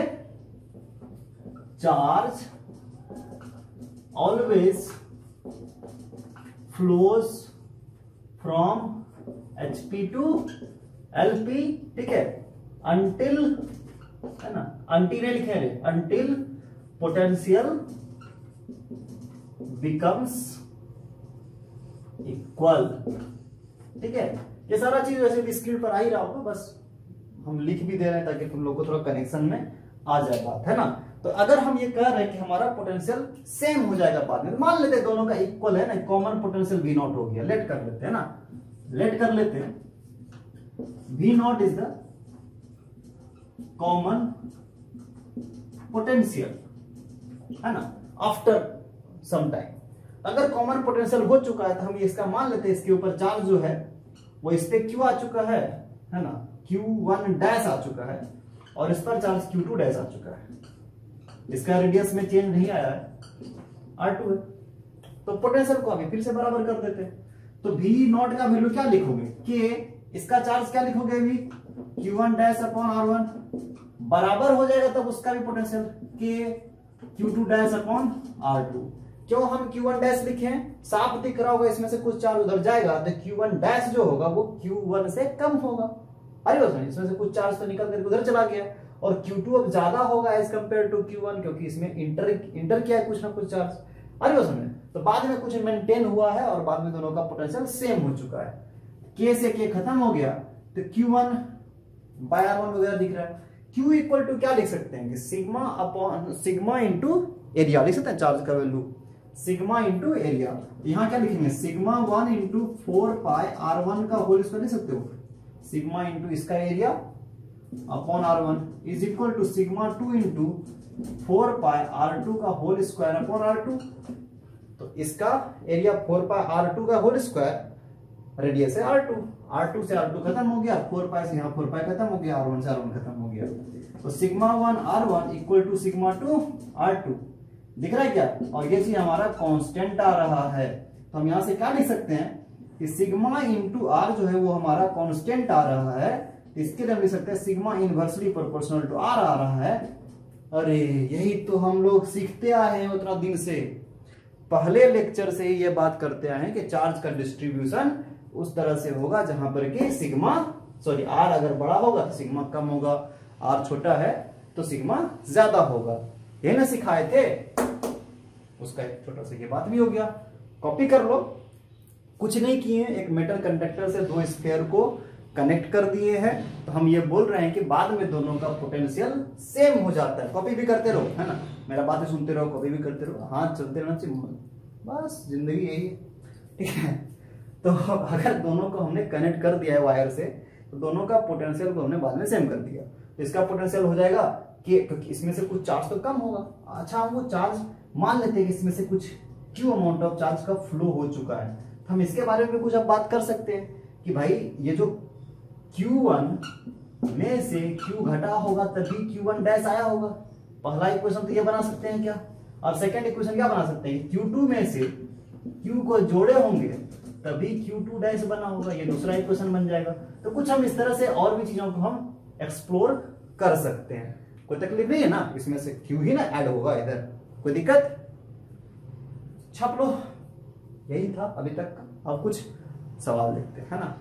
charge always flows from HP to LP, ठीक है, अंटिल, है ना, अंटिल नहीं लिखे हैं, अंटिल पोटेंशियल बिकम्स इक्वल, ठीक है। ये सारा चीज वैसे भी स्क्रीन पर आ ही रहा होगा, बस हम लिख भी दे रहे हैं ताकि तुम लोग को थोड़ा कनेक्शन में आ जाए बात, है ना। तो अगर हम ये कह रहे हैं कि हमारा पोटेंशियल सेम हो जाएगा बाद में, मान लेते हैं दोनों का इक्वल है ना, कॉमन पोटेंशियल V0 हो गया, लेट कर लेते हैं ना, लेट कर लेते हैं V0 is the common potential, है ना, आफ्टर सम टाइम। अगर कॉमन पोटेंशियल हो चुका है तो हम इसका मान लेते हैं इसके ऊपर चार्ज जो है वो इस पे Q आ चुका है ना, Q1 डैश आ चुका है और इस पर चार्ज Q2 डैश आ चुका है। इसका रेडियस में चेंज नहीं आया है, R2 है। तो पोटेंशियल को अभी फिर से बराबर कर देते हैं। तो V0 का वैल्यू क्या लिखोगे, K, इसका चार्ज क्या लिखोगे अभी, Q1 डैश अपॉन R1, बराबर हो जाएगा तब उसका भी potential K Q2 dash upon R2। क्यों हम Q1 डैश लिखे हैं, साफ दिख रहा होगा इसमें से कुछ चार्ज उधर जाएगा तो Q1 डैश जो होगा वो Q1 से कम होगा। अरे इसमें से कुछ चार्ज तो निकल करके उधर चला गया और Q2 अब ज्यादा होगा एज कंपेयर टू Q1, क्योंकि इसमें इंटर किया है कुछ ना कुछ चार्ज। अरे तो बाद में कुछ मेंटेन हुआ है और बाद में दोनों का पोटेंशियल सेम हो चुका है। K से K खत्म हो गया तो Q1 बाय R1 वगैरह दिख रहा है। Q इक्वल टू क्या लिख सकते हैं कि sigma upon sigma into area लिख सकते हैं, चार्ज का वैल्यू सिग्मा इंटू एरिया। यहां क्या लिखेंगे, सिग्मा 1 इंटू 4 पाई R1 का होल स्क्वायर लिख सकते हो, सिग्मा इंटू इसका area upon R1 is equal to sigma 2 into 4 pi R2 का होल स्क्वायर अपॉन R2। तो इसका एरिया 4 पाई R2 का होल स्क्वायर, रेडियस है R2, R2 से R2 खत्म हो गया, 4 पाई से यहाँ 4 पाई खत्म हो गया, R1 से R1 खत्म हो गया। तो sigma 1 R1 equal to sigma 2 R2 दिख रहा है क्या। और ये चीज हमारा कांस्टेंट आ रहा है तो हम यहां से क्या लिख सकते हैं कि सिग्मा इंटू आर जो है वो हमारा कांस्टेंट आ रहा है, इसके लिए हम लिख सकते हैं sigma inversely proportional to R आ रहा है। अरे यही तो हम लोग सीखते आए हैं उतना दिन से, पहले लेक्चर से ही ये बात करते आए हैं कि चार्ज का डिस्ट्रीब्यूशन उस तरह से होगा जहां पर कि सिग्मा आर अगर बड़ा होगा तो सिग्मा कम होगा, आर छोटा है तो सिग्मा ज्यादा होगा। ये ना सिखाए थे, उसका एक छोटा सा ये बात भी हो गया, कॉपी कर लो। कुछ नहीं किए, एक मेटल कंडक्टर से दो स्फीयर को कनेक्ट कर दिए हैं, तो हम ये बोल रहे हैं कि बाद में दोनों का पोटेंशियल सेम हो जाता है। कॉपी भी करते रहो, है ना, मेरा बातें सुनते रहो, कॉपी भी करते रहो, हाथ चलते रहना चाहिए, बस जिंदगी यही है, ठीक है। तो अगर दोनों को हमने कनेक्ट कर दिया है वायर से, तो दोनों का पोटेंशियल को हमने बाद में सेम कर दिया, तो इसका पोटेंशियल हो जाएगा कि क्योंकि इसमें से कुछ चार्ज तो कम होगा। अच्छा, हम वो चार्ज मान लेते हैं कि इसमें से कुछ क्यू अमाउंट ऑफ चार्ज का फ्लो हो चुका है, तो हम इसके बारे में कुछ अब बात कर सकते हैं कि भाई ये जो Q1 में से Q घटा होगा तभी Q1 डैश आया होगा। पहला इक्वेशन तो ये बना सकते हैं क्या, और सेकंड इक्वेशन क्या बना सकते हैं, Q2 में से Q को जोड़े होंगे तभी Q2 डैश बना होगा, ये दूसरा इक्वेशन बन जाएगा। तो कुछ हम इस तरह से और भी चीजों को हम एक्सप्लोर कर सकते हैं, कोई तकलीफ नहीं है ना, इसमें से Q ही ना ऐड होगा इधर, कोई दिक्कत, छाप लो। यही था अभी तक, अब कुछ सवाल देखते हैं, है ना।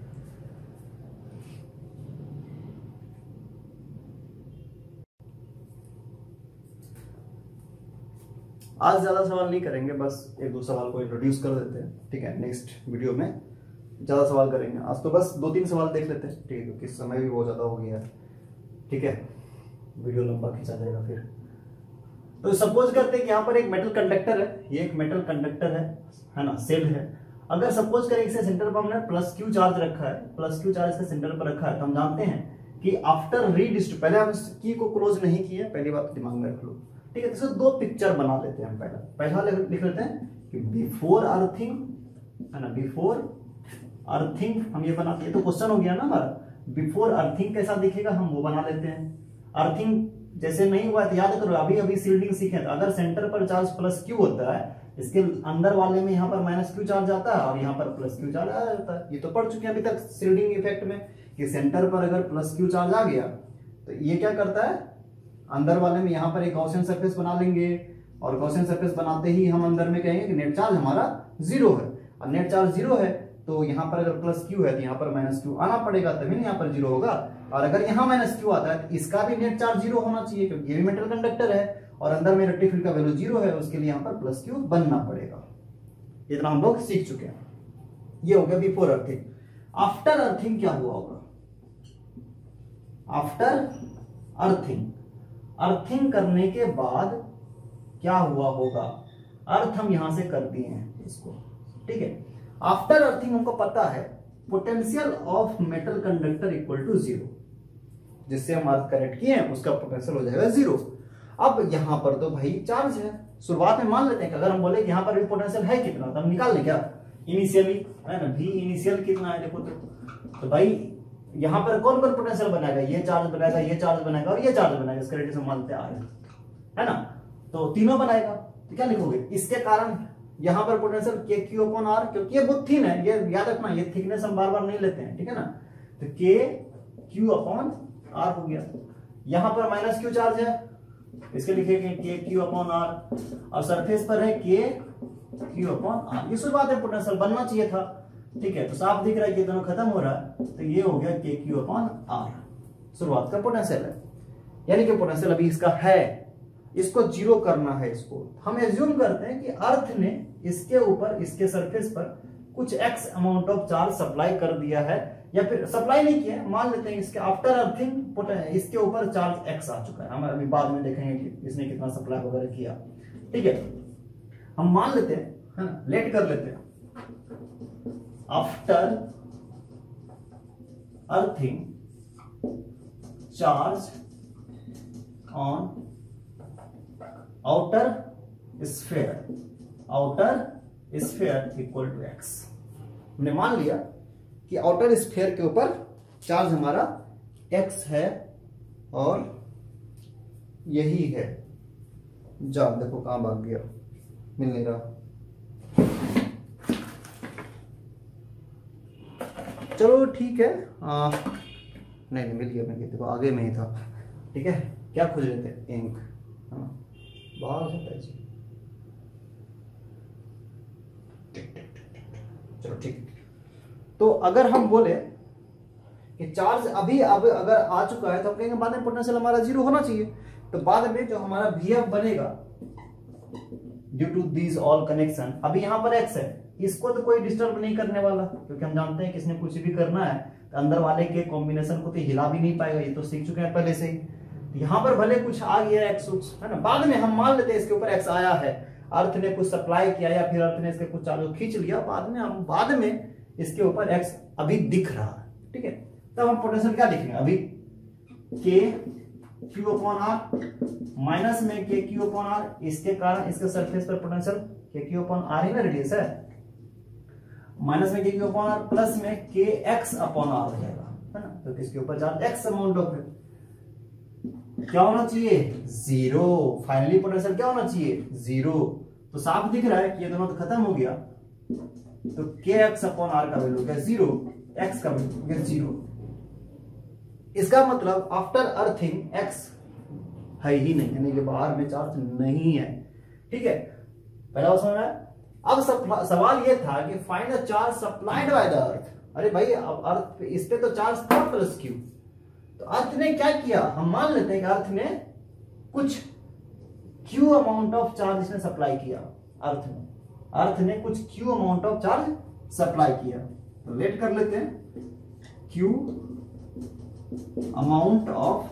आज ज्यादा सवाल नहीं करेंगे, बस एक दो सवाल को इंट्रोड्यूस कर देते हैं, ठीक है। नेक्स्ट वीडियो में ज्यादा सवाल करेंगे, आज तो बस 2-3 सवाल देख लेते हैं, ठीक है, क्योंकि समय भी बहुत ज्यादा हो गया है, ठीक है, वीडियो लंबा खींचा जाएगा फिर। तो सपोज करते हैं कि यहाँ पर एक मेटल कंडक्टर है, ये एक मेटल कंडक्टर है ना, सेल है। अगर सपोज करें इसे सेंटर पर हमने प्लस क्यू चार्ज रखा है, प्लस क्यू चार्ज इसके सेंटर पर रखा है, तो हम जानते हैं कि आफ्टर रीडिस्ट्रीब्यूशन, पहले हम की को क्लोज नहीं किए, पहली बात दिमाग में रख लो, ठीक है। तो दो पिक्चर बना लेते हैं हम, पहला लिख लेते हैं कि बिफोर अर्थिंग, है ना, बिफोर अर्थिंग हम ये बनाते हैं, तो क्वेश्चन हो गया ना हमारा, बिफोर अर्थिंग कैसा दिखेगा हम वो बना लेते हैं। अर्थिंग जैसे नहीं हुआ तो याद करो, अभी अभी सील्डिंग सीखे, तो अगर सेंटर पर चार्ज प्लस क्यू होता है, इसके अंदर वाले में यहाँ पर माइनस क्यू चार्ज आता है और यहाँ पर प्लस क्यू चार्ज आ जाता है। ये तो पढ़ चुके हैं अभी तक सील्डिंग इफेक्ट में कि सेंटर पर अगर प्लस क्यू चार्ज आ गया तो ये क्या करता है, अंदर वाले में यहाँ पर एक गॉसियन सरफेस बना लेंगे, और गॉसियन सरफेस बनाते ही हम अंदर में कहेंगे कि नेट चार्ज हमारा 0 है, और नेट चार्ज 0 है तो यहाँ पर अगर प्लस क्यू है तो यहाँ पर माइनस क्यू आना पड़ेगा, तभी यहाँ पर 0 होगा। और अगर यहाँ माइनस क्यू आता है तो इसका भी नेट चार्ज 0 होना चाहिए, क्योंकि ये भी मेटल कंडक्टर है और अंदर में इलेक्ट्रिक फील्ड का वैल्यू 0 है, उसके लिए यहाँ पर प्लस क्यू बनना पड़ेगा। इतना हम लोग सीख चुके हैं, ये हो गया बिफोर अर्थिंग। आफ्टर अर्थिंग क्या हुआ होगा, आफ्टर अर्थिंग, अर्थिंग करने के बाद क्या हुआ होगा, अर्थ हम यहां से कर दिए हैं इसको, ठीक है। आफ्टर अर्थिंग हमको पता है potential of metal conductor equal to 0, जिससे हम अर्थ कनेक्ट किए हैं उसका पोटेंशियल हो जाएगा 0। अब यहां पर तो भाई चार्ज है, शुरुआत में मान लेते हैं कि अगर हम बोले कि यहां पर भी पोटेंशियल है कितना, तो हम निकाल लें क्या इनिशियली, है ना, भी इनिशियल कितना है देखो, तो भाई यहां पर कौन कौन पोटेंशियल बनाएगा, ये चार्ज बनाएगा, ये चार्ज बनाएगा और ये चार्ज बनाएगा, इसका रेडियस मानते आ रहे हैं, है ना, तो तीनों बनाएगा। तो क्या लिखोगे, इसके कारण यहां पर पोटेंशियल के क्यू अपॉन आर, क्योंकि ये बहुत थिन है, ये याद रखना, ये थिकनेस हम बार बार नहीं लेते हैं, ठीक है ना, तो के क्यू अपॉन आर हो गया। यहां पर माइनस क्यू चार्ज है, इसके लिखेंगे के क्यू अपॉन आर, और सरफेस पर है के क्यू अपॉन आर, ये शुरुआत है, पोटेंशियल बनना चाहिए था, ठीक है। तो साफ दिख रहा है कि दोनों खत्म हो रहा है, तो ये हो गया के क्यू अपॉन आर, शुरुआत का पोटेंशियल है, यानी कि पोटेंशियल अभी इसका है, इसको 0 करना है। इसको हम एज्यूम करते हैं कि अर्थ ने इसके ऊपर, इसके सरफेस पर कुछ X amount of charge supply कर दिया है, या फिर सप्लाई नहीं किया, मान लेते हैं इसके आफ्टर अर्थिंग इसके ऊपर चार्ज एक्स आ चुका है, हम अभी बाद में देखेंगे कि इसने कितना सप्लाई वगैरह किया, ठीक है। हम मान लेते हैं, है ना, लेट कर लेते हैं, after earthing charge on outer sphere equal to X. हमने मान लिया कि आउटर स्फीयर के ऊपर चार्ज हमारा एक्स है और यही है, जा देखो कहां भाग गया, मिल नहीं रहा, चलो ठीक है, नहीं मिल गया, देखो आगे में ही था, ठीक है। क्या खोज रहे थे, इंक, बाहर जाता है, चलो ठीक। तो अगर हम बोले कि चार्ज अभी अब अगर आ चुका है तो हम कहेंगे बाद में पोटेंशियल हमारा जीरो होना चाहिए। तो बाद में जो हमारा VF बनेगा due to this all connection, अभी यहाँ पर X है, इसको तो कोई डिस्टर्ब नहीं करने वाला, क्योंकि हम जानते हैं किसने कुछ भी करना है तो अंदर वाले के कॉम्बिनेशन को तो हिला भी नहीं पाएगा, ये तो सीख चुके हैं पहले से ही। तो यहाँ पर भले कुछ आ गया X है ना, बाद में हम मान लेते हैं इसके ऊपर X आया है, अर्थ ने कुछ सप्लाई किया या फिर अर्थ ने इसके कुछ चार्ज खींच लिया, बाद में इसके ऊपर X अभी दिख रहा है, ठीक है। तब हम पोटेंशियल क्या लिखेंगे, अभी K Q upon R minus में K Q अपॉन R, इसके कारण इसके सरफेस पर potential K Q upon R ही ना रेडियस है, माइनस में K Q upon R plus में K X अपॉन R हो जाएगा, है ना। तो इसके ऊपर चार्ज X अमाउंट ऑफ क्या होना चाहिए, जीरो। फाइनली पोटेंशियल क्या होना चाहिए, जीरो। तो साफ दिख रहा है कि ये दोनों तो खत्म हो गया, तो Kx अपॉन R का वैल्यू क्या जीरो, X का वैल्यू क्या जीरो। इसका मतलब आफ्टर अर्थिंग X है ही नहीं, यानी कि बाहर में चार्ज नहीं है, ठीक है। पहला समझ में आया। अब सवाल ये था कि find the charge supplied by the earth. अरे भाई अब अर्थ इस पे तो चार्ज था प्लस Q, तो अर्थ ने क्या किया, हम मान लेते हैं कि अर्थ ने कुछ Q अमाउंट ऑफ चार्ज इसने सप्लाई किया, अर्थ ने कुछ Q amount of charge supply किया। तो लेट कर लेते हैं, Q amount of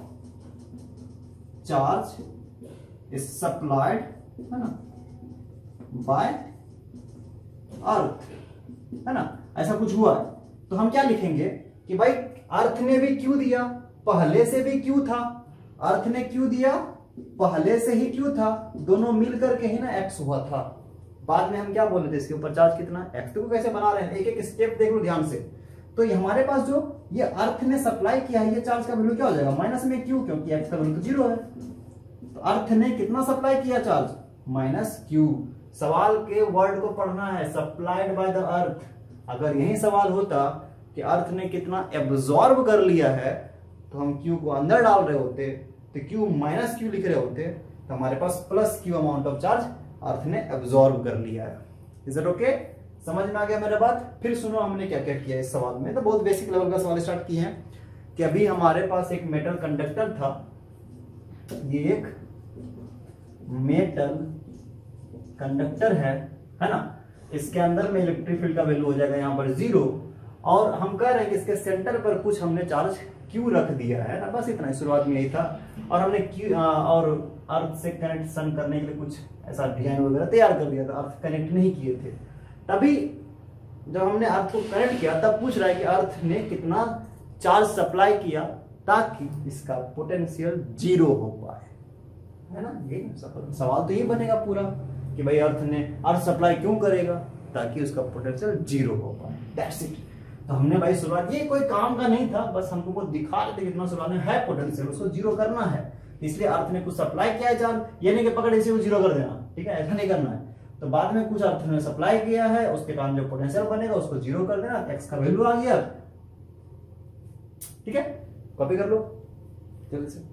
charge is supplied, है ना, बाय अर्थ, है ना, ऐसा कुछ हुआ है। तो हम क्या लिखेंगे कि भाई अर्थ ने भी Q दिया, पहले से भी Q था, अर्थ ने Q दिया, पहले से ही Q था, दोनों मिलकर के ही ना X हुआ था। बाद में हम क्या बोले थे, इसके ऊपर चार्ज कितना X, को कैसे बना रहे हैं, एक एक स्टेप देख लो ध्यान से। तो ये हमारे पास जो ये अर्थ ने सप्लाई किया है, ये चार्ज का वैल्यू क्या हो जाएगा, माइनस में Q, क्योंकि X का वैल्यू तो जीरो है। तो अर्थ ने कितना सप्लाई किया चार्ज, माइनस Q। सवाल के वर्ड को पढ़ना है, सप्लाइड बाय द अर्थ। अगर यही सवाल होता कि अर्थ ने कितना एब्जॉर्ब कर लिया है, तो हम Q को अंदर डाल रहे होते, तो Q माइनस Q लिख रहे होते, तो हमारे पास plus Q amount of charge earth ने एब्जॉर्ब कर लिया है। इज इट ओके, समझ में आ गया मेरा बात। फिर सुनो हमने क्या क्या किया इस सवाल में। तो बहुत बेसिक लेवल का सवाल स्टार्ट किए हैं कि अभी हमारे पास एक मेटल कंडक्टर था, ये एक मेटल कंडक्टर है ना, इसके अंदर में इलेक्ट्रिक फील्ड का वैल्यू हो जाएगा यहाँ पर जीरो, और हम कह रहे हैं कि इसके सेंटर पर कुछ हमने चार्ज Q रख दिया है ना, बस इतना, शुरुआत में यही था। और हमने Q और अर्थ से कनेक्शन करने के लिए कुछ ऐसा डिजाइन वगैरह तैयार कर दिया था, अर्थ कनेक्ट नहीं किए थे। तभी जब हमने अर्थ को कनेक्ट किया तब पूछ रहा है कि अर्थ ने कितना चार्ज सप्लाई किया ताकि इसका पोटेंशियल जीरो हो पाए, है ना। ये सवाल तो ये बनेगा पूरा कि भाई अर्थ सप्लाई क्यों करेगा, ताकि उसका पोटेंशियल जीरो हो पाए, दैट्स इट। तो हमने भाई शुरुआत, ये कोई काम का नहीं था, बस हमको वो दिखा रहे थे कितना शुरुआत में है पोटेंशियल, उसको जीरो करना है, इसलिए अर्थ ने कुछ सप्लाई किया है चार्ज, ये नहीं कि पकड़ इसे वो जीरो कर देना, ठीक है, ऐसा नहीं करना है। तो बाद में कुछ अर्थ ने सप्लाई किया है, उसके कारण जो पोटेंशियल बनेगा उसको जीरो कर देना, एक्स का वैल्यू आ गया, ठीक है, कॉपी कर लो जल्दी से।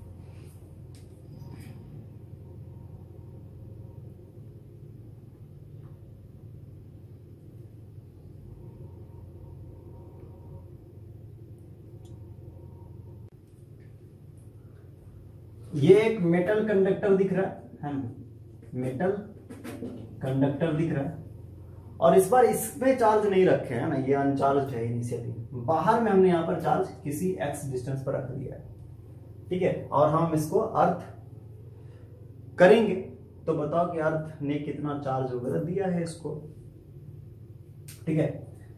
ये एक मेटल कंडक्टर दिख रहा है ना, मेटल कंडक्टर दिख रहा है, और इस बार इसमें चार्ज नहीं रखे है ना, ये अनचार्ज है इनिशियली, बाहर में हमने यहाँ पर चार्ज किसी x डिस्टेंस पर रख दिया है, ठीक है। और हम इसको अर्थ करेंगे, तो बताओ कि अर्थ ने कितना चार्ज वगैरह दिया है इसको, ठीक है।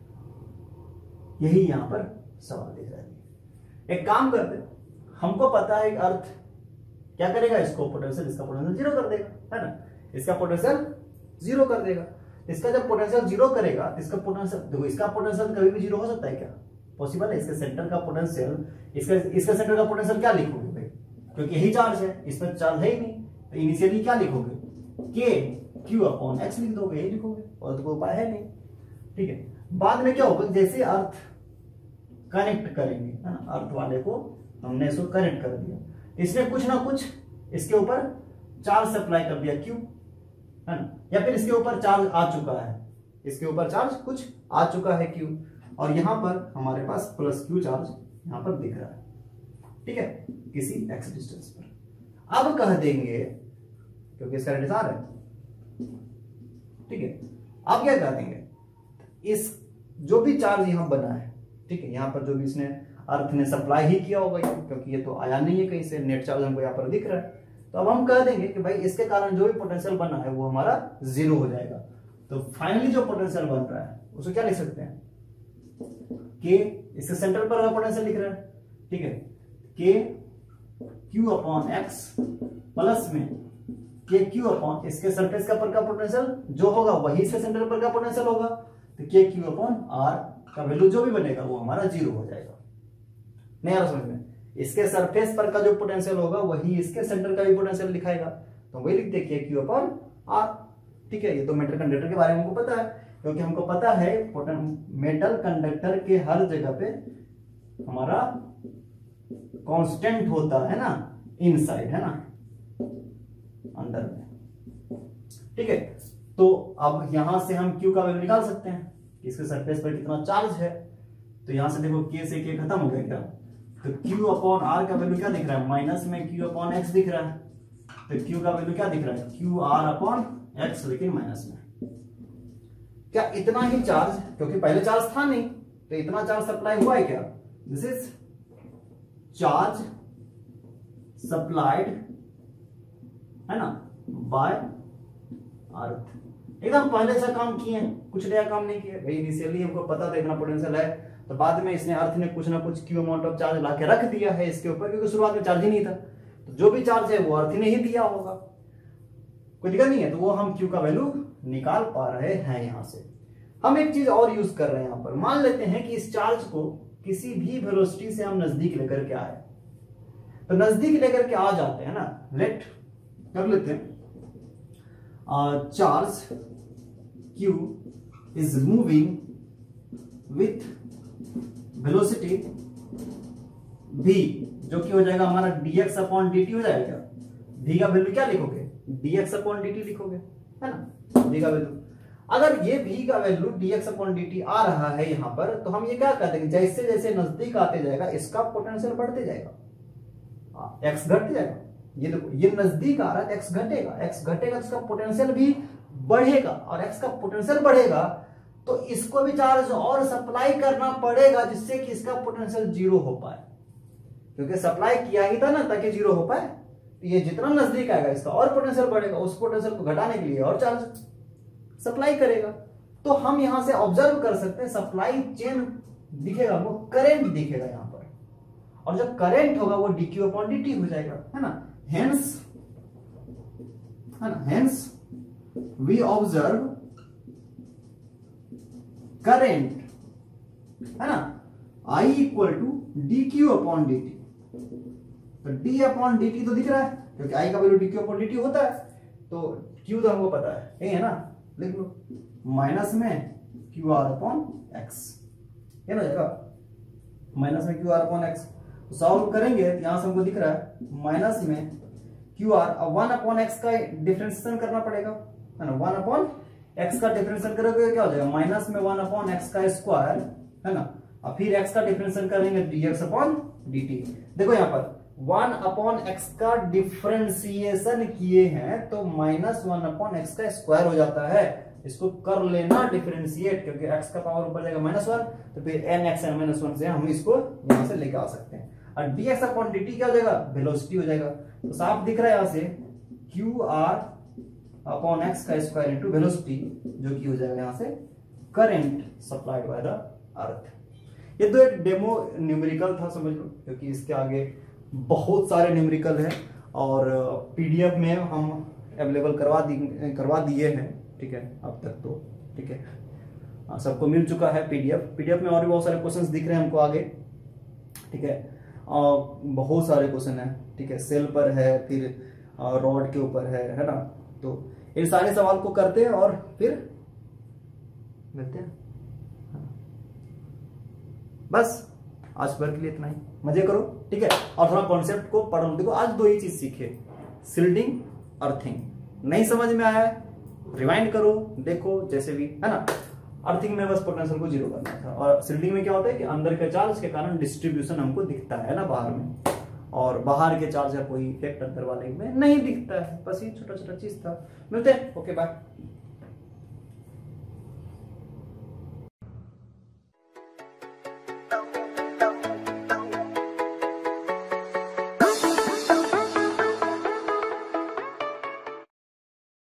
यही यहाँ पर सवाल दिख रहा है। एक काम करते, हमको पता है कि अर्थ क्या करेगा, इसको पोटेंशियल, इसका पोटेंशियल जीरो कर देगा, है ना, इसका पोटेंशियल जीरो कर देगा। इसका जब पोटेंशियल जीरो करेगा, इसका पोटेंशियल देखो, इसका पोटेंशियल कभी भी जीरो हो सकता है क्या, पॉसिबल है। इसके सेंटर का पोटेंशियल, इसका सेंटर का पोटेंशियल क्या लिखोगे भाई, क्योंकि यही चार्ज है, इसमें चार्ज है ही नहीं, तो इनिशियली क्या लिखोगे, K Q अपॉन X लिख दोगे, यही लिखोगे, और तो कोई उपाय है नहीं, ठीक है। बाद में क्या होगा, जैसे अर्थ कनेक्ट करेंगे, है ना, अर्थ वाले को हमने इसको कनेक्ट कर दिया, इसने कुछ ना कुछ इसके ऊपर चार्ज सप्लाई कर दिया Q, है ना, या फिर इसके ऊपर चार्ज आ चुका है, इसके ऊपर चार्ज कुछ आ चुका है Q, और यहाँ पर हमारे पास प्लस क्यू चार्ज यहाँ पर दिख रहा है, ठीक है, किसी एक्स डिस्टेंस पर। अब कह देंगे, क्योंकि इसका रेडियस आर है, ठीक है, अब क्या कह देंगे, इस जो भी चार्ज यहाँ बना है, ठीक है, यहाँ पर जो भी इसने अर्थ ने सप्लाई ही किया होगा, क्योंकि ये तो आया नहीं है कहीं से, नेट चार्ज हमको यहाँ पर दिख रहा है, तो अब हम कह देंगे कि भाई इसके कारण जो भी पोटेंशियल बना है वो हमारा जीरो हो जाएगा। तो फाइनली जो पोटेंशियल बन रहा है उसको क्या लिख सकते हैं, के, इसके सेंटर पर पोटेंशियल लिख रहा है, ठीक है, के क्यू अपॉन एक्स प्लस में के क्यू अपॉन इसके सरफेस का पर का पोटेंशियल जो होगा वही इसके सेंटर पर का पोटेंशियल होगा, तो के क्यू अपॉन आर का वैल्यू जो भी बनेगा वो हमारा जीरो हो जाएगा। नहीं आ रहा समझ में, इसके सरफेस पर का जो पोटेंशियल होगा वही इसके सेंटर का भी पोटेंशियल दिखाएगा, तो वही लिखते हैं के क्यू अपॉन आर, ठीक है। ये तो मेटल कंडक्टर के बारे में हमको पता है, क्योंकि हमको पता है मेटल कंडक्टर के हर जगह पे हमारा कांस्टेंट होता है ना, इनसाइड है ना, अंदर में, ठीक है। तो अब यहां से हम Q का वैल्यू निकाल सकते हैं, इसके सरफेस पर कितना चार्ज है, तो यहां से देखो K से K खत्म हो गया क्या, तो Q अपॉन R का वैल्यू क्या दिख रहा है, माइनस में Q अपॉन X दिख रहा है, तो Q का वैल्यू क्या दिख रहा है, QR अपॉन X, लेकिन माइनस में। क्या इतना ही चार्ज, क्योंकि पहले चार्ज था नहीं, तो इतना चार्ज सप्लाई हुआ है क्या, दिस इज चार्ज सप्लाइड है ना बाय अर्थ। एकदम पहले से काम किए हैं, कुछ नया काम नहीं किया भाई, इनिशियली हमको पता था इतना पोटेंशियल है, तो बाद में इसने अर्थ ने कुछ ना कुछ क्यू अमाउंट ऑफ चार्ज लाके रख दिया है इसके ऊपर, क्योंकि शुरुआत में चार्ज ही नहीं था, तो जो भी चार्ज है वो अर्थ ने ही दिया होगा, कोई दिक्कत नहीं है, तो वो हम क्यू का वैल्यू निकाल पा रहे हैं। यहां से हम एक चीज और यूज कर रहे हैं, यहां पर मान लेते हैं कि इस चार्ज को किसी भी वेलोसिटी से हम नजदीक लेकर के आए, तो नजदीक लेकर के आ जाते हैं ना, लेट कर लेते हैं charge Q is moving with velocity v, जो कि हो जाएगा हमारा dx अपॉन dt हो जाएगा। v का वैल्यू क्या लिखोगे, dx अपॉन dt लिखोगे, है ना, v का वैल्यू। अगर ये v का वैल्यू dx अपॉन dt आ रहा है यहां पर, तो हम ये क्या कहते हैं, जैसे जैसे नजदीक आते जाएगा इसका पोटेंशियल बढ़ते जाएगा, x घट जाएगा। ये देखो ये नजदीक आ रहा है, x घटेगा, x घटेगा तो इसका पोटेंशियल भी बढ़ेगा, और x का पोटेंशियल बढ़ेगा तो इसको भी चार्ज और सप्लाई करना पड़ेगा, जिससे कि इसका पोटेंशियल जीरो हो पाए, क्योंकि सप्लाई किया ही था ना ताकि जीरो हो पाए। तो ये जितना नजदीक आएगा इसका और पोटेंशियल बढ़ेगा, उस पोटेंशियल को घटाने के लिए और चार्ज सप्लाई करेगा। तो हम यहां से ऑब्जर्व कर सकते हैं सप्लाई चेन दिखेगा, वो करंट दिखेगा यहां पर, और जब करंट होगा वो dq अपॉन dt हो जाएगा, है ना। Hence we observe current, है ना, I equal to dq upon dt। तो d अपॉन dt तो दिख रहा है, क्योंकि I का वैल्यू dq अपॉन dt होता है, तो q तो हमको पता है, यही है ना, लिख लो, माइनस में qr अपॉन x, है ना, देखा माइनस में qr अपॉन x। सॉल्व करेंगे तो यहां से हमको दिख रहा है माइनस में QR, अब 1 अपॉन x का डिफरेंशिएशन करना पड़ेगा, है ना, 1 अपॉन x का डिफरेंशिएशन करोगे क्या हो जाएगा, माइनस में 1 अपॉन x का स्क्वायर, है ना, और फिर x का डिफरेंशिएशन करेंगे dx अपॉन dt। देखो यहाँ पर 1 अपॉन x का डिफरेंशिएशन किए हैं तो माइनस 1 अपॉन x का स्क्वायर हो जाता है, इसको कर लेना डिफरेंशिएट, क्योंकि x का पावर ऊपर जाएगा -1, तो फिर n(x(n-1) से हम इसको यहां से लेके आ सकते हैं, और dx अपॉन dt क्या हो जाएगा, वेलोसिटी हो जाएगा। तो साफ दिख रहा है यहां से qr अपॉन x का स्क्वायर इनटू वेलोसिटी, जो कि हो जाएगा यहां से current supplied by the earth. ये तो एक डेमो न्यूमेरिकल था, समझ लो, क्योंकि इसके आगे बहुत सारे न्यूमेरिकल हैं और पीडीएफ में हम अवेलेबल करवा दिए हैं, ठीक है, अब तक तो ठीक है, सबको मिल चुका है पीडीएफ में, और भी बहुत सारे क्वेश्चंस दिख रहे हैं हमको आगे, ठीक है, बहुत सारे क्वेश्चन है, ठीक है, सेल पर है, फिर रॉड के ऊपर है ना, तो इन सारे सवाल को करते हैं और फिर मिलते हैं। बस आज भर के लिए इतना ही, मजे करो, ठीक है, और थोड़ा कॉन्सेप्ट को पढ़ लो। देखो आज दो ही चीज सीखे, शिल्डिंग, अर्थिंग। नहीं समझ में आया रिवाइंड करो, देखो, जैसे भी, है ना, अर्थिंग में बस पोटेंशियल को जीरो करना था। और शिल्डिंग में क्या होता है कि अंदर के चार्ज के कारण डिस्ट्रीब्यूशन हमको दिखता है ना बाहर में, और बाहर के चार्ज का कोई इफेक्ट अंदर वाले में नहीं दिखता है। बस ये छोटा छोटा चीज था। मिलते हैं, ओके बाय।